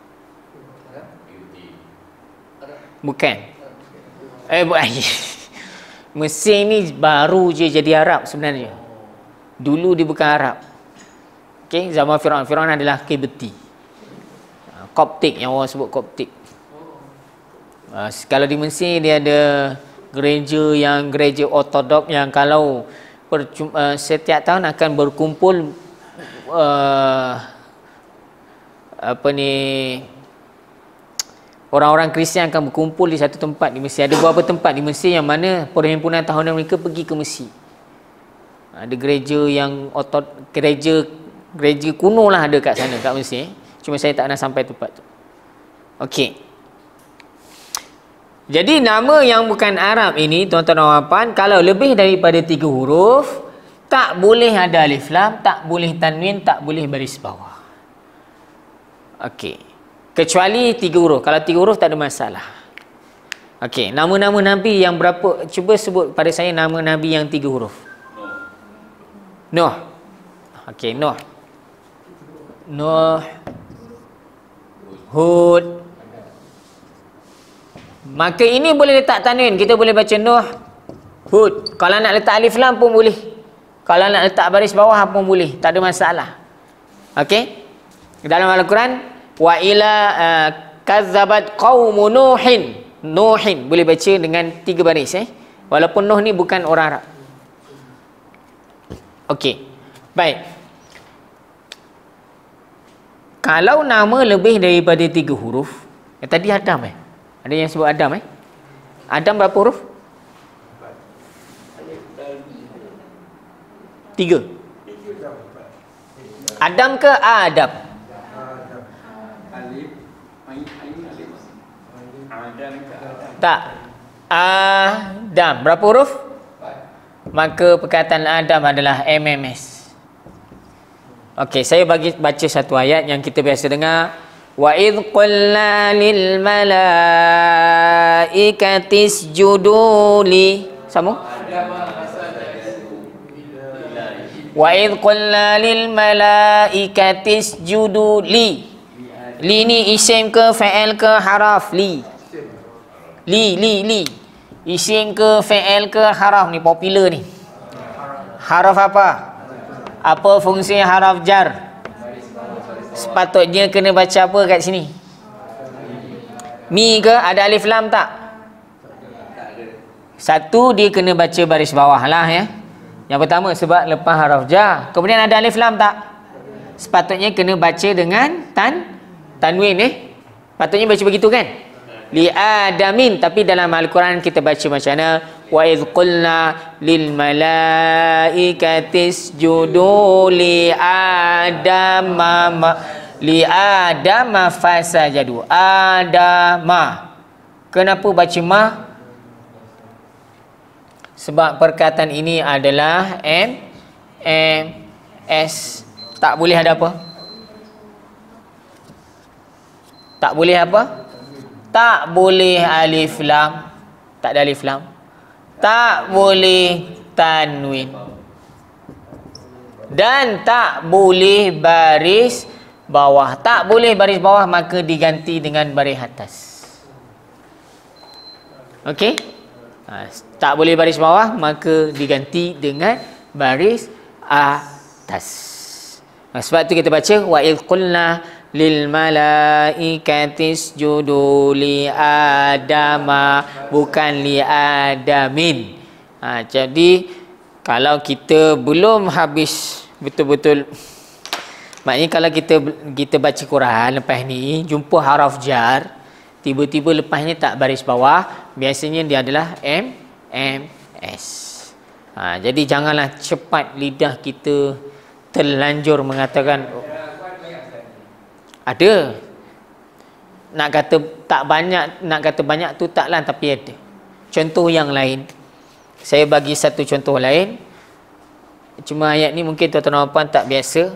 Bukan. Eh bukan. Mesir ni baru je jadi Arab sebenarnya. Dulu dia bukan Arab. Okey, zaman Firaun. Firaun adalah Kibti. Koptik, yang orang sebut Koptik. Uh, kalau di Mesir dia ada gereja yang gereja Ortodok yang kalau percuma, uh, setiap tahun akan berkumpul uh, apa ni, orang-orang Kristian akan berkumpul di satu tempat di Mesir. Ada beberapa tempat di Mesir yang mana perhimpunan tahunan mereka pergi ke Mesir. Ada gereja yang otot, gereja gereja kuno lah ada kat sana, kat Mesir. Cuma saya tak nak sampai tempat tu. Okey. Jadi nama yang bukan Arab ini, tuan-tuan dan puan, kalau lebih daripada tiga huruf, tak boleh ada alif lam, tak boleh tanwin, tak boleh baris bawah. Okey. Kecuali tiga huruf. Kalau tiga huruf tak ada masalah. Okey, nama-nama Nabi yang berapa? Cuba sebut pada saya nama Nabi yang tiga huruf. Nuh. Okey, Nuh. Nuh. Hud. Maka ini boleh letak tanwin. Kita boleh baca Nuh, Hud. Kalau nak letak alif lam pun boleh. Kalau nak letak baris bawah pun boleh. Tak ada masalah. Okey. Dalam Al-Quran, wa ila uh, kazzabat qaumu nuhin. Nuhin boleh baca dengan tiga baris eh. Walaupun Nuh ni bukan orang Arab. Okey. Baik. Kalau nama lebih daripada tiga huruf, eh, tadi Adam eh. Ada yang sebut Adam eh. Adam berapa huruf? Tiga. Adam ke Adam? Tak. Adam berapa huruf? Maka perkataan Adam adalah M M S. Okey, saya bagi baca satu ayat yang kita biasa dengar. Wa idh qulna lil malaikati isjudu li. Sama? Wa idh qulna lil malaikati isjudu li. Li ni isim ke fa'il ke haraf? Li. Li, li, li. Isim ke fa'il ke haraf? Ni popular ni. Haraf apa? Apa fungsi haraf jar? Sepatutnya kena baca apa kat sini? Mi ke? Ada alif lam tak? Satu, dia kena baca baris bawah lah ya. Yang pertama sebab lepas haraf jar. Kemudian ada alif lam tak? Sepatutnya kena baca dengan tan tanwin eh. Patutnya baca begitu kan? Li adamin, tapi dalam Al-Quran kita baca macam mana? Wa idh qulna lil malaikati isjudu li adama li adama fasajadu. Adama. Kenapa baca ma? Sebab perkataan ini adalah M M S. Tak boleh ada apa? Tak boleh apa? Tak boleh alif lam. Tak ada alif lam. Tak boleh tanwin. Dan tak boleh baris bawah. Tak boleh baris bawah, maka diganti dengan baris atas. Okey? Ha, tak boleh baris bawah, maka diganti dengan baris atas. Ha, sebab tu kita baca wa idh qulna lil malaikati isjudu li adama, bukan li adamin. Ha, jadi kalau kita belum habis betul-betul, maknanya kalau kita kita baca Quran lepas ni jumpa haraf jar, tiba-tiba lepasnya tak baris bawah, biasanya dia adalah M M S. Ha, jadi janganlah cepat lidah kita terlanjur mengatakan ada. Nak kata tak banyak, nak kata banyak tu taklah, tapi ada. Contoh yang lain. Saya bagi satu contoh lain. Cuma ayat ni mungkin tuan-tuan dan puan tak biasa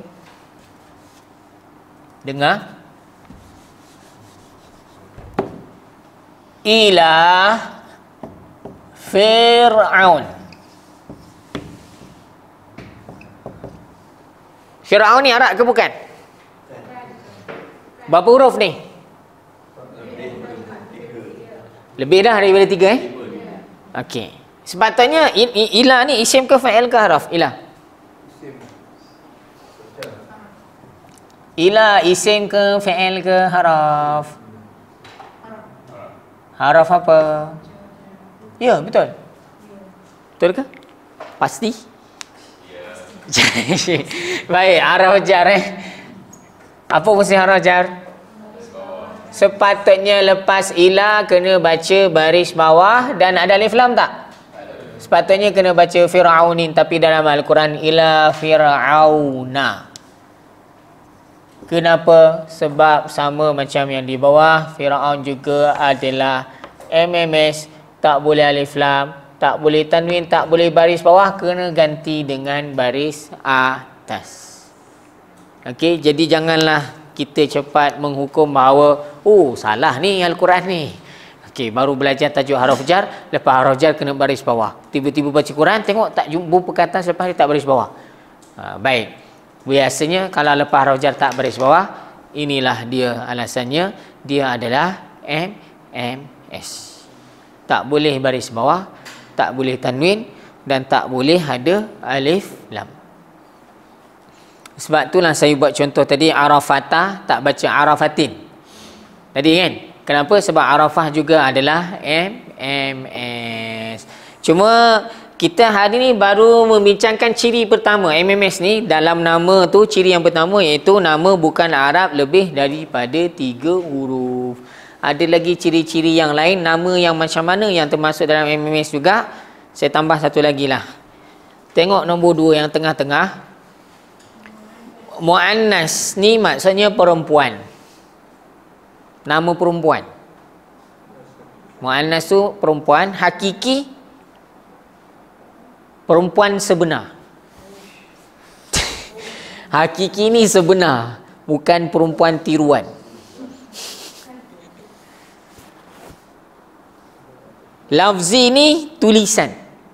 dengar. Ila Fir'aun. Fir'aun ni Arab ke bukan? Berapa huruf ni? Lebih dah daripada tiga eh? Okey. Sepatutnya ila ni isim ke fa'il ke haraf? Ila. Ila isim ke fa'il ke haraf? Haraf apa? Ya, betul. Betul ke? Pasti? Baik, haraf jar eh. Apa fungsi haraf jar? Sepatutnya lepas ila kena baca baris bawah dan ada alif lam tak? Sepatutnya kena baca Fir'aunin, tapi dalam Al-Quran ila Fir'auna. Kenapa? Sebab sama macam yang di bawah, Fir'aun juga adalah M M S, tak boleh alif lam, tak boleh tanwin, tak boleh baris bawah, kena ganti dengan baris atas. Okey, jadi janganlah kita cepat menghukum bahawa oh salah ni Al-Quran ni. Okey, baru belajar tajuk haraf jar, lepas haraf jar kena baris bawah. Tiba-tiba baca Quran tengok tak jumpa perkataan selepas ni tak baris bawah. Ha, baik. Biasanya kalau lepas haraf jar tak baris bawah, inilah dia alasannya, dia adalah M M S. Tak boleh baris bawah, tak boleh tanwin dan tak boleh ada alif lam. Sebab itulah saya buat contoh tadi, Arafata tak baca Arafatin. Tadi kan? Kenapa? Sebab Arafah juga adalah M M S. Cuma kita hari ni baru membincangkan ciri pertama M M S ni. Dalam nama tu ciri yang pertama iaitu nama bukan Arab lebih daripada tiga huruf. Ada lagi ciri-ciri yang lain, nama yang macam mana yang termasuk dalam M M S juga. Saya tambah satu lagi lah. Tengok nombor dua yang tengah-tengah. Mu'annas ni maksudnya perempuan. Nama perempuan. Mu'annas tu perempuan. Hakiki perempuan sebenar. Hakiki ni sebenar, bukan perempuan tiruan. Lafzi ni tulisan,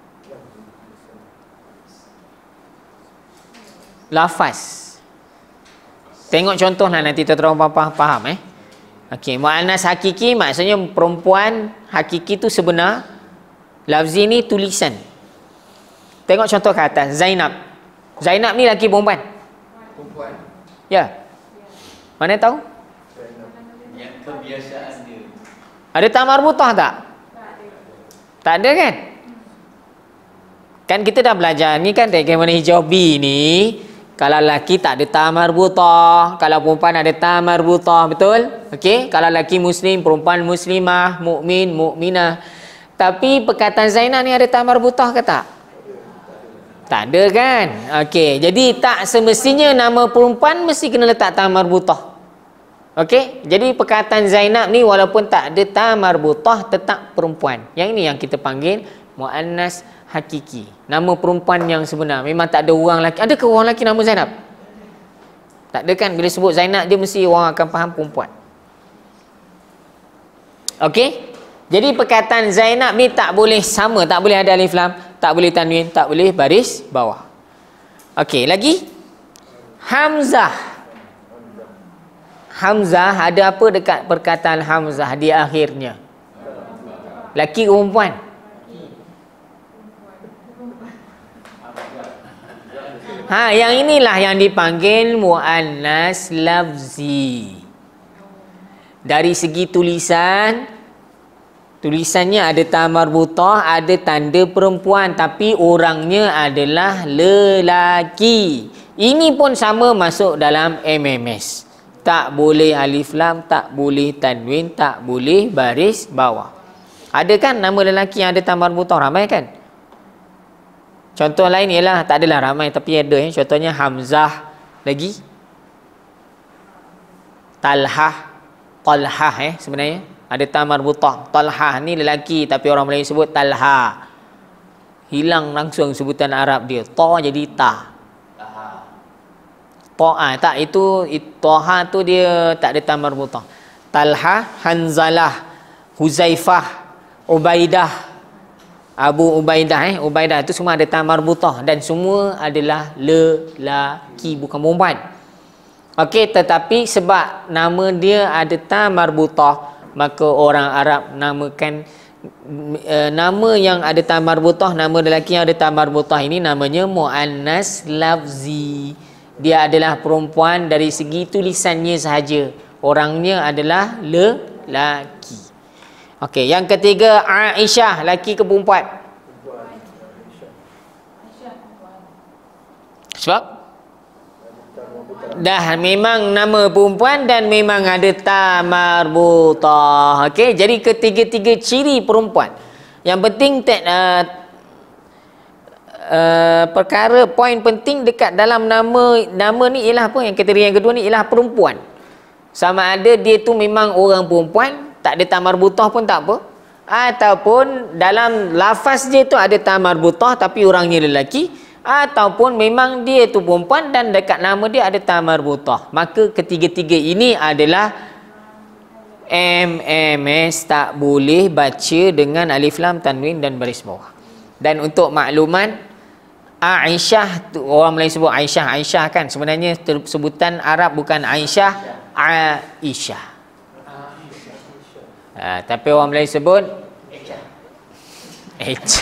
lafaz. Tengok contoh lah, nanti tuan-tuan faham, faham eh. Okey, muannas hakiki maksudnya perempuan hakiki tu sebenar. Lafzi ni tulisan. Tengok contoh ke atas. Zainab. Zainab ni lelaki perempuan?
Perempuan.
Ya. Mana tahu?
Yang kebiasaan dia.
Ada ta marbutah tak? Tak ada kan? Kan kita dah belajar ni kan, bagaimana hijabi ni. Kalau lelaki tak ada ta marbutah, kalau perempuan ada ta marbutah, betul? Okey, kalau lelaki muslim, perempuan muslimah, mukmin, mukminah. Tapi perkataan Zainab ni ada ta marbutah ke tak? Tak ada kan? Okey, jadi tak semestinya nama perempuan mesti kena letak ta marbutah. Okey, jadi perkataan Zainab ni walaupun tak ada ta marbutah tetap perempuan. Yang ini yang kita panggil muannas hakiki. Nama perempuan yang sebenar. Memang tak ada orang lelaki. Adakah orang lelaki nama Zainab? Tak ada kan? Bila sebut Zainab dia mesti orang akan faham perempuan. Okey? Jadi perkataan Zainab ni tak boleh sama, tak boleh ada alif lam, tak boleh tanwin, tak boleh baris bawah. Okey, lagi Hamzah. Hamzah ada apa dekat perkataan Hamzah di akhirnya? Laki ke perempuan? Ha, yang inilah yang dipanggil muannas lafzi. Dari segi tulisan, tulisannya ada ta marbutah, ada tanda perempuan, tapi orangnya adalah lelaki. Ini pun sama masuk dalam M M S. Tak boleh alif lam, tak boleh tanwin, tak boleh baris bawah. Ada kan nama lelaki yang ada ta marbutah? Ramai kan? Contoh lain ialah, tak adalah ramai tapi ada eh. Contohnya Hamzah, lagi Talhah, Talhah eh sebenarnya ada ta marbutah. Talhah ni lelaki tapi orang Melayu sebut Talha. Hilang langsung sebutan Arab dia. Ta jadi ta. Ta'a tak, itu Taha tu dia tak ada ta marbutah. Talha, Hanzalah, Huzaifah, Ubaidah, Abu Ubaidah eh Ubaidah itu semua ada ta marbutah dan semua adalah lelaki bukan perempuan. Okey, tetapi sebab nama dia ada ta marbutah, maka orang Arab namakan uh, nama yang ada ta marbutah, nama lelaki yang ada ta marbutah ini namanya muannas lafzi. Dia adalah perempuan dari segi tulisannya sahaja. Orangnya adalah lelaki. Okey, yang ketiga Aisyah, laki ke perempuan? Sebab dah memang nama perempuan dan memang ada ta marbutah. Okey, jadi ketiga-tiga ciri perempuan. Yang penting tak uh, uh, perkara poin penting dekat dalam nama nama ni ialah apa? Yang kategori yang kedua ni ialah perempuan. Sama ada dia tu memang orang perempuan, tak ada ta marbutah pun tak apa, ataupun dalam lafaz dia tu ada ta marbutah tapi orangnya lelaki, ataupun memang dia tu perempuan dan dekat nama dia ada ta marbutah. Maka ketiga-tiga ini adalah M M S, tak boleh baca dengan alif lam, tanwin dan baris bawah. Dan untuk makluman, Aisyah tu, orang Melayu sebut Aisyah, Aisyah kan sebenarnya sebutan Arab bukan Aisyah, Aisyah. Ha, tapi orang Melayu sebut H.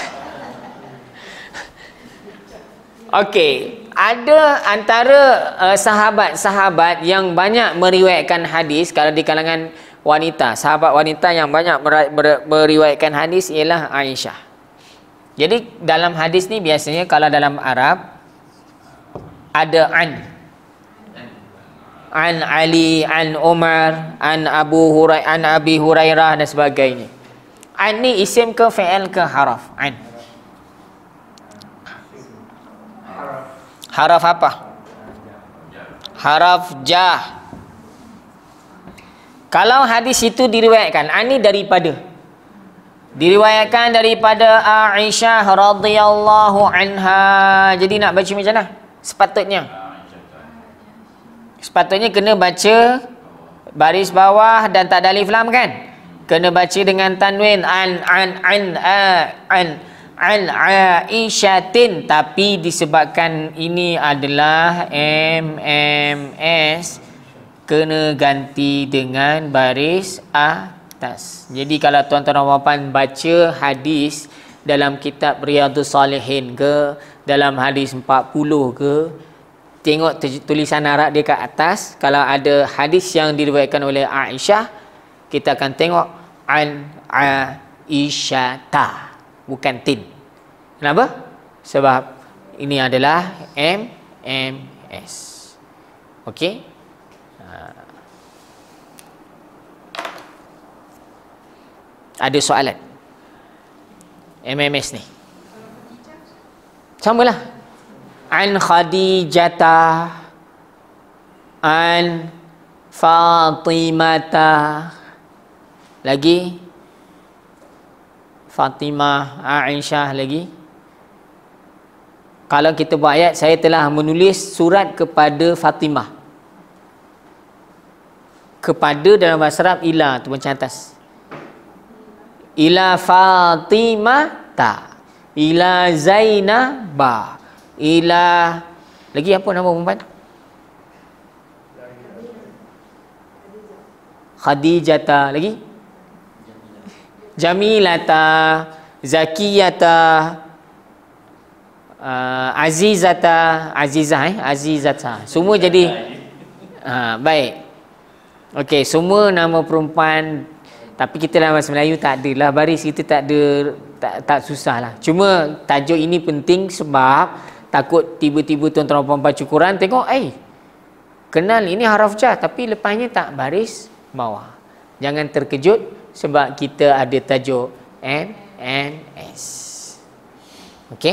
Okey, ada antara uh, sahabat-sahabat yang banyak meriwayatkan hadis kalau di kalangan wanita. Sahabat wanita yang banyak meriwayatkan hadis ialah Aisyah. Jadi dalam hadis ni biasanya kalau dalam Arab ada an an Ali, an Umar, an Abu Hurairah, an Abi Hurairah dan sebagainya. An ni isim ke fi'il ke haraf? An. Haraf apa? Haraf jah. Kalau hadis itu diriwayatkan, an ni daripada, diriwayatkan daripada Aisyah radhiyallahu anha. Jadi nak baca macam mana? Sepatutnya Sepatutnya kena baca baris bawah dan tak ada alif lam kan? Kena baca dengan tanwin an an an a, an an Aisyatin, tapi disebabkan ini adalah M M S kena ganti dengan baris atas. Jadi kalau tuan-tuan dan puan baca hadis dalam kitab Riyadhus Salihin ke, dalam hadis empat puluh ke, tengok tulisan Arab dia kat atas. Kalau ada hadis yang diriwayatkan oleh Aisyah, kita akan tengok an Aisyata, bukan tin. Kenapa? Sebab ini adalah M M S. Okey? Ada soalan? M M S ni samalah. An Khadijata, an Fatimata, lagi Fatimah, Aisyah lagi. Kalau kita buat ayat, saya telah menulis surat kepada Fatimah. Kepada dalam bahasa Arab ila tu macam atas. Ila Fatimata, ila Zainaba, ila lagi apa nama perempuan? Khadijata, lagi Jamilata, Zakiyata, uh, Azizata, Azizah eh Azizata. Semua jadi ha, baik. Okey, semua nama perempuan. Tapi kita dalam bahasa Melayu tak ada lah baris, kita tak ada, tak, tak susah lah. Cuma tajuk ini penting sebab takut tiba-tiba tuan-tuan puan baca Quran tengok, eh kenal ini haraf jar tapi lepasnya tak baris bawah. Jangan terkejut sebab kita ada tajuk M M S. Okey?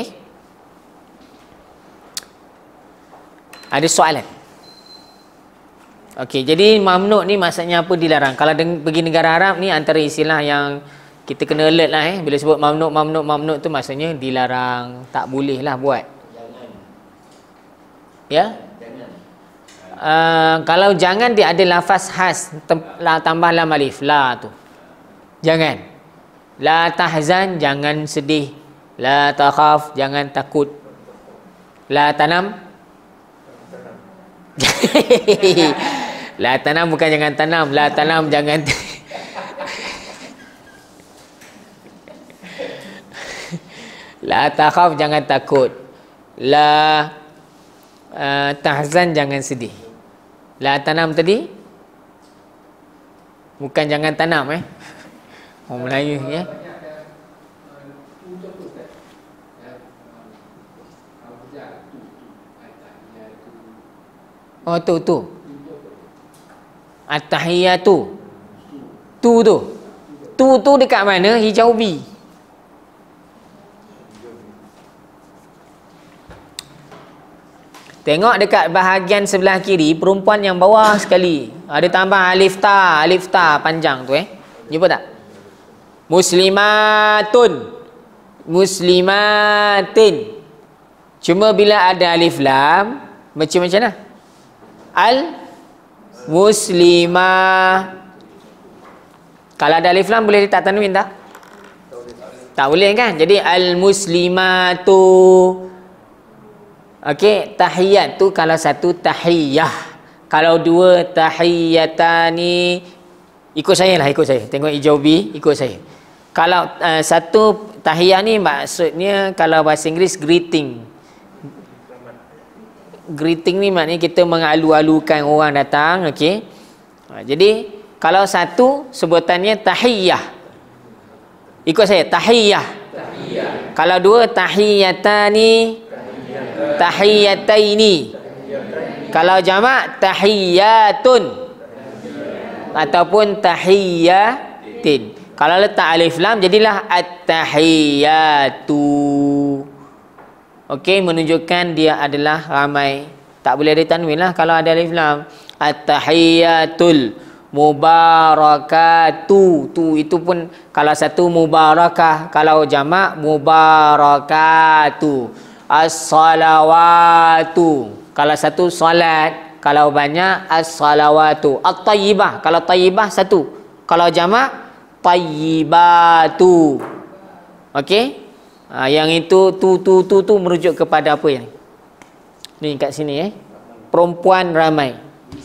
Ada soalan? Okey, jadi mamnuk ni maksudnya apa? Dilarang. Kalau pergi negara Arab ni antara istilah yang kita kena alert lah eh. Bila sebut mamnuk, mamnuk, mamnuk tu maksudnya dilarang, tak boleh lah buat.
Jangan.
Ya?
Jangan.
Uh, kalau jangan dia ada lafaz khas, la, tambah lam alif, la tu. Jangan. La tahzan, jangan sedih. La takhaf, jangan takut. La tanam. La tanam bukan jangan tanam, la tanam jangan. La takhaf jangan takut. La uh, tahzan jangan sedih. La tanam tadi bukan jangan tanam eh. Orang Melayu ya. Oh tu tu. At-tahiyatu. Tu tu. Tu tu dekat mana? Hijau B. Tengok dekat bahagian sebelah kiri, perempuan yang bawah sekali. Ada tambah alif ta, alif ta panjang tu eh. Jumpa tak? Muslimatun. Muslimatin. Cuma bila ada alif lam, macam macam mana? Al muslimah. Kalau ada alif lam boleh letak tanwin tak? Tak boleh kan? Jadi al muslimatu. Okey, tahiyat tu kalau satu tahiyah. Kalau dua tahiyatani. Ikut saya lah, ikut saya. Tengok hijau B, ikut saya. Kalau uh, satu tahiyah ni maksudnya kalau bahasa Inggeris greeting. Greeting ni maknanya kita mengalu-alukan orang datang, okey. Ha, jadi kalau satu sebutannya tahiyah. Ikut saya, tahiyah. Tahiyah. Kalau dua tahiyatani, tahiyataini. Kalau jamak tahiyatun ataupun tahiyatin. Kalau letak alif lam jadilah at-tahiyatu. Okey, menunjukkan dia adalah ramai. Tak boleh ada tanwin lah kalau ada alif lam. At-tahiyatul mubarakatu. Tu itu pun kalau satu mubarakah, kalau jamak mubarakatu. As-salawatu. Kalau satu salat, Kalau banyak, as-salawatu. At-tayyibah. Kalau tayyibah satu. Kalau jamak, tayyibatu. Okey? Ha, yang itu tu tu tu tu merujuk kepada apa yang ni kat sini eh. Perempuan ramai.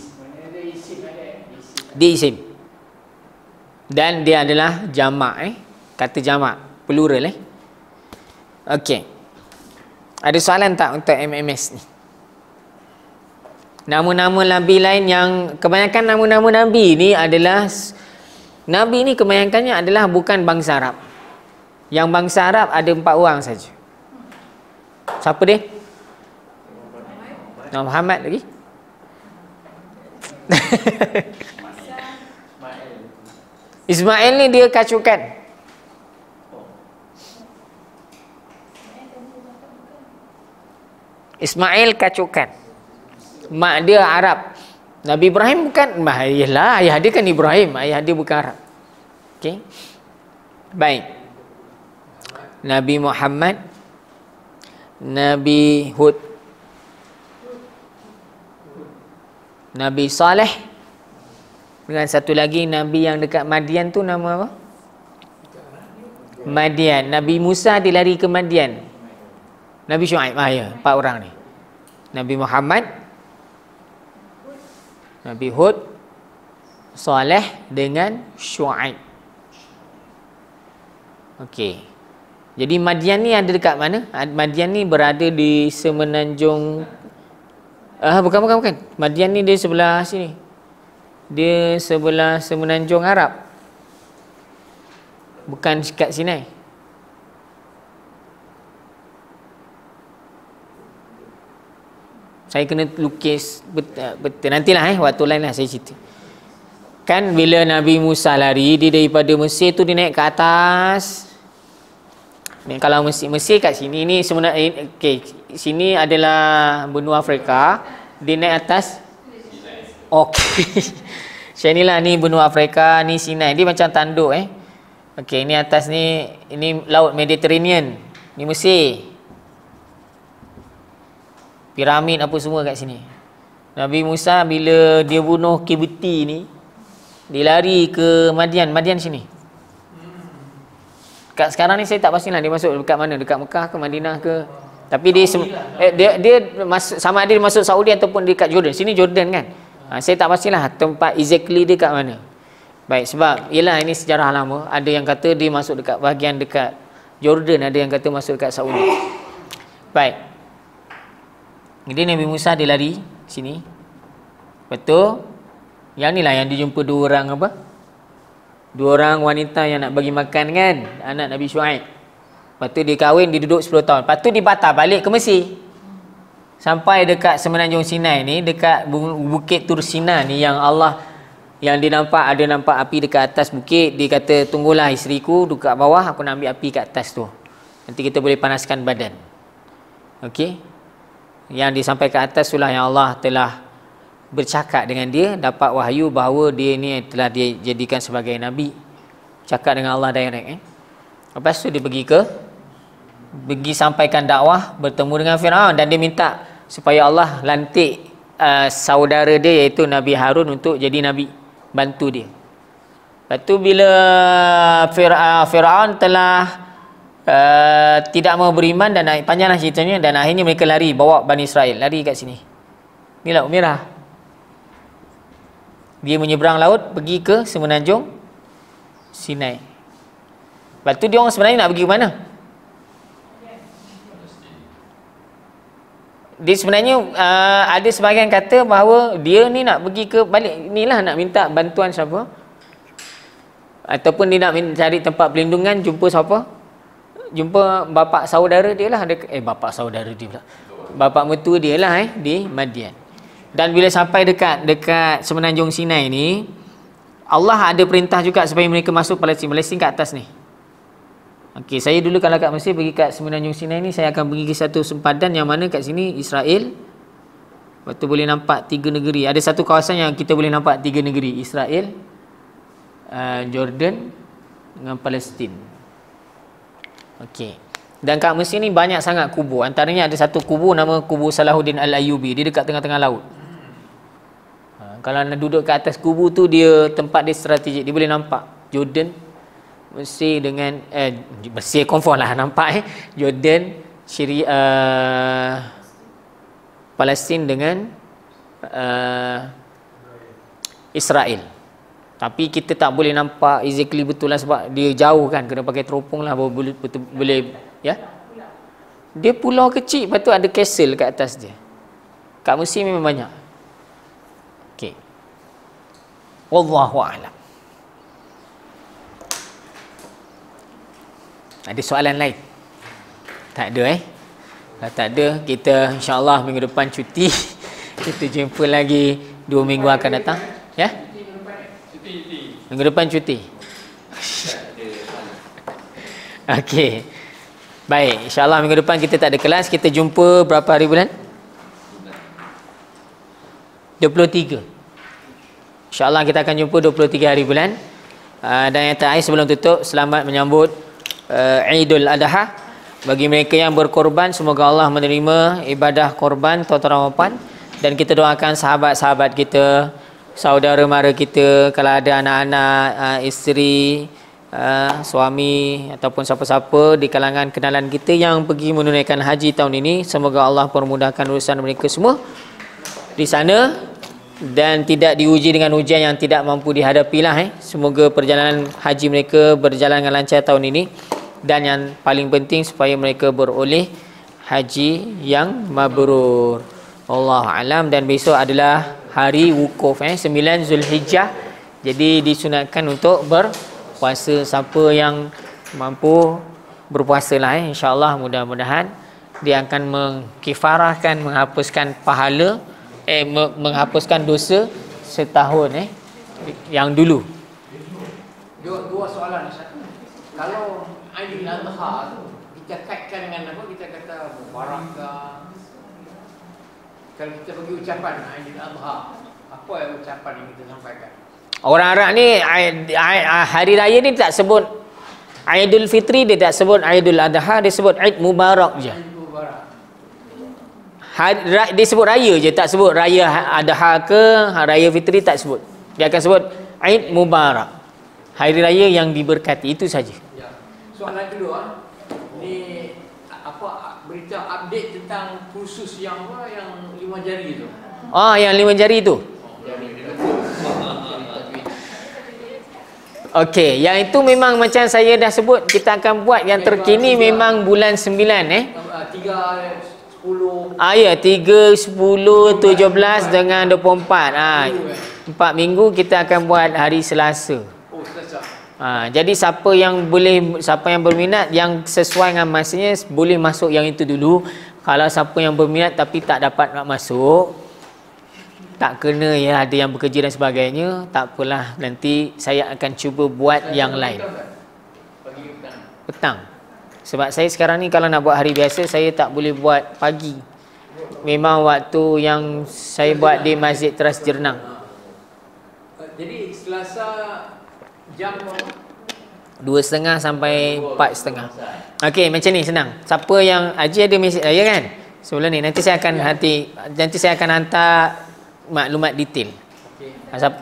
Dia isim. Dan dia adalah jamak eh. Kata jamak, plural eh. Okey. Ada soalan tak untuk M M S ni? Nama-nama Nabi lain yang kebanyakan nama-nama Nabi ni adalah Nabi ni kebanyakannya adalah bukan bangsa Arab. Yang bangsa Arab ada empat orang saja. Siapa dia? Nabi Muhammad lagi. Ismail ni dia kacukan. Ismail kacukan. Mak dia Arab. Nabi Ibrahim bukan, ayalah, ayah dia kan Ibrahim, ayah dia bukan Arab. Okey. Baik. Nabi Muhammad, Nabi Hud, Nabi Saleh, dengan satu lagi Nabi yang dekat Madian tu nama apa? Madian. Nabi Musa dia lari ke Madian. Nabi Syuaib. Ah ya, empat orang ni. Nabi Muhammad, Nabi Hud, Saleh dengan Syuaib. Okey. Jadi Madian ni ada dekat mana? Madian ni berada di semenanjung Ah bukan bukan bukan. Madian ni dia sebelah sini. Dia sebelah semenanjung Arab. Bukan kat Sinai. Saya kena lukis betul, betul. Nantilah eh waktu lain lah saya cerita. Kan bila Nabi Musa lari dia daripada Mesir tu dia naik ke atas. Ni kalau Mesir, Mesir kat sini ni sebenarnya okey, sini adalah benua Afrika, dia naik atas. Okey. Saya inilah ni benua Afrika, ni Sinai. Dia macam tanduk eh. Okey, ni atas ni ini laut Mediterranean. Ni Mesir. Piramid apa semua kat sini. Nabi Musa bila dia bunuh Kibti ni, dia lari ke Madian, Madian sini. Kat sekarang ni saya tak pastilah dia masuk dekat mana, dekat Mekah ke Madinah ke. Tapi dia eh, dia dia masuk, sama ada dia masuk Saudi ataupun dekat Jordan. Sini Jordan kan. Ha, saya tak pastilah tempat exactly dia kat mana. Baik, sebab ialah ini sejarah lama. Ada yang kata dia masuk dekat bahagian dekat Jordan, ada yang kata masuk dekat Saudi. Baik. Jadi Nabi Musa dia lari sini. Betul? Yang ni lah yang dijumpa dua orang apa? Dua orang wanita yang nak bagi makan kan, anak Nabi Syuaib. Lepas tu dia kahwin, dia duduk sepuluh tahun. Lepas tu dia patah balik ke Mesir. Sampai dekat semenanjung Sinai ni, dekat bukit Tur Sina ni yang Allah, yang dia nampak, ada nampak api dekat atas bukit. Dia kata, tunggulah isteriku duduk kat bawah, aku nak ambil api kat atas tu. Nanti kita boleh panaskan badan. Okey. Yang disampaikan atas itulah yang Allah telah bercakap dengan dia, dapat wahyu bahawa dia ni telah dia jadikan sebagai Nabi. Cakap dengan Allah direct eh. Lepas tu dia pergi ke pergi sampaikan dakwah, bertemu dengan Firaun dan dia minta supaya Allah lantik uh, saudara dia iaitu Nabi Harun untuk jadi Nabi, bantu dia. Lepas tu bila Firaun telah uh, tidak mau beriman dan panjanglah ceritanya, dan akhirnya mereka lari, bawa Bani Israel lari kat sini. Ni Laut Merah. Dia menyeberang laut pergi ke semenanjung Sinai. Lepas tu dia orang sebenarnya nak pergi ke mana? Dia sebenarnya uh, ada sebahagian kata bahawa dia ni nak pergi ke balik, inilah nak minta bantuan siapa? Ataupun dia nak cari tempat pelindungan, jumpa siapa? Jumpa bapa saudara dia lah. Eh bapa saudara dia pula. Bapa mertua dia lah eh di Madian. Dan bila sampai dekat dekat semenanjung Sinai ni, Allah ada perintah juga supaya mereka masuk Palestin. Palestin kat atas ni. Okey, saya dulu kalau kat Mesir pergi kat semenanjung Sinai ni, saya akan pergi ke satu sempadan yang mana kat sini Israel. Lepas tu boleh nampak tiga negeri. Ada satu kawasan yang kita boleh nampak tiga negeri, Israel, uh, Jordan dengan Palestin. Okey. Dan kat Mesir ni banyak sangat kubur. Antaranya ada satu kubur nama kubur Salahuddin Al-Ayyubi. Dia dekat tengah-tengah laut. Kalau nak duduk ke atas kubu tu, dia tempat dia strategik, dia boleh nampak Jordan, Mesir dengan eh Mesir confirm lah nampak eh Jordan, Syria, uh, Palestin dengan uh, Israel. Tapi kita tak boleh nampak exactly betul lah sebab dia jauh kan, kena pakai teropong lah baru boleh, betul, boleh ya. Dia pulau kecil, lepas tu ada castle kat atas dia. Kat Mesir memang banyak. Okey. Wallahu a'lam. Ada soalan lain? Tak ada eh? Kalau tak ada, kita insya-Allah minggu depan cuti. Kita jumpa lagi dua minggu akan datang. Ya? Minggu depan cuti. Okey. Baik, insya-Allah minggu depan kita tak ada kelas. Kita jumpa berapa hari bulan? dua puluh tiga. InsyaAllah kita akan jumpa dua puluh tiga hari bulan. uh, Dan yang terakhir sebelum tutup, selamat menyambut uh, Idul Adha. Bagi mereka yang berkorban, semoga Allah menerima ibadah korban tuan-tuan Ramadan. Dan kita doakan sahabat-sahabat kita, saudara mara kita, kalau ada anak-anak, uh, isteri, uh, suami ataupun siapa-siapa di kalangan kenalan kita yang pergi menunaikan haji tahun ini, semoga Allah permudahkan urusan mereka semua di sana dan tidak diuji dengan ujian yang tidak mampu dihadapi lah eh. Semoga perjalanan haji mereka berjalan dengan lancar tahun ini, dan yang paling penting supaya mereka beroleh haji yang mabrur. Allah alam. Dan besok adalah hari wukuf eh, sembilan Zulhijjah. Jadi disunatkan untuk berpuasa. Siapa yang mampu berpuasa lah eh, insya-Allah, mudah-mudahan dia akan mengkifarahkan, menghapuskan pahala eh menghapuskan dosa setahun eh yang dulu.
Dua, dua soalan. Satu, kalau Aidil Adha tu kita kaitkan dengan apa? Kita kata mubarak ke? Kalau kita bagi ucapan Aidil Adha, apa yang ucapan yang kita sampaikan?
Orang Arab ni hari raya ni tak sebut Aidul Fitri, dia tak sebut Aidul Adha, dia sebut Aid Mubarak je. Hari, dia sebut raya je, tak sebut raya Adha ke raya Fitri, tak sebut. Dia akan sebut Aid Mubarak, hari raya yang diberkati, itu saja.
Ya. Soalan kedua, ni apa berita update tentang kursus yang apa yang lima jari tu?
Ah, yang lima jari tu. Okey, yang itu memang macam saya dah sebut, kita akan buat yang terkini memang bulan sembilan eh.
tiga sepuluh
Ah ya, tiga, sepuluh, tujuh belas dengan dua puluh empat. Ah, empat minggu kita akan buat hari Selasa.
Oh, Selasa.
Ah, jadi siapa yang boleh, siapa yang berminat yang sesuai dengan masanya boleh masuk yang itu dulu. Kalau siapa yang berminat tapi tak dapat nak masuk, tak kena ya, ada yang bekerja dan sebagainya, tak apalah, nanti saya akan cuba buat yang lain. Petang. Sebab saya sekarang ni kalau nak buat hari biasa, saya tak boleh buat pagi. Memang waktu yang saya buat di Masjid Teras Jernang.
Jadi Selasa jam
Dua setengah sampai empat setengah. Okey, macam ni senang. Siapa yang Haji ada mesej saya kan? Sebelum ni nanti saya akan hati, nanti saya akan hantar maklumat detail. Asap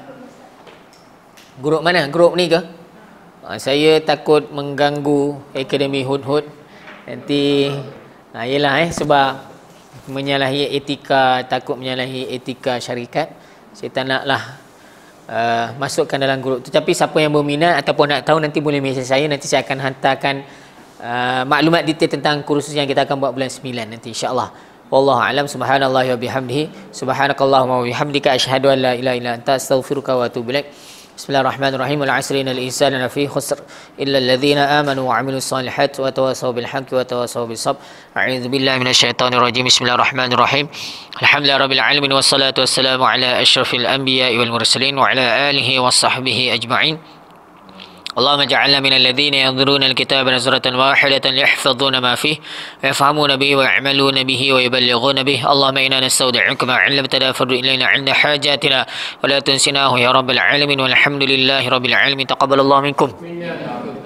grup mana? Grup ni ke? Saya takut mengganggu Akademi Hud-Hud. Nanti nah, yelah eh sebab menyalahi etika, takut menyalahi etika syarikat. Saya tak naklah uh, masukkan dalam grup tu. Tapi siapa yang berminat ataupun nak tahu, nanti boleh mesej saya, nanti saya akan hantarkan uh, maklumat detail tentang kursus yang kita akan buat bulan sembilan nanti insya-Allah. Wallahu a'lam. Subhanallahi wa bihamdihi, subhanakallahumma wa bihamdika, asyhadu an la ilaha illa anta, astaghfiruka wa atubu ilaik. Bismillahirrahmanirrahim. Wal 'asri innal insana lafi khusr illa alladhina amanu wa 'amilus solihati wa tawassaw bil haqqi wa tawassaw bis sabr. A'udzu billahi minasyaitonir rajim. Bismillahirrahmanirrahim. Alhamdulillahirabbil alamin wassalatu wassalamu ala asyrafil anbiya'i wal mursalin wa ala alihi washabbihi ajma'in. اللهم اجعلنا من الذين ينظرون الكتاب نظرة واحدة يحفظون ما فيه ويفهمون به ويعملون به ويبلغون به. اللهم إنا نستودعك ما علمتنا فرد إلينا عند حاجاتنا ولا تنسناه يا رب العالمين. والحمد لله رب العالمين. تقبل الله منكم.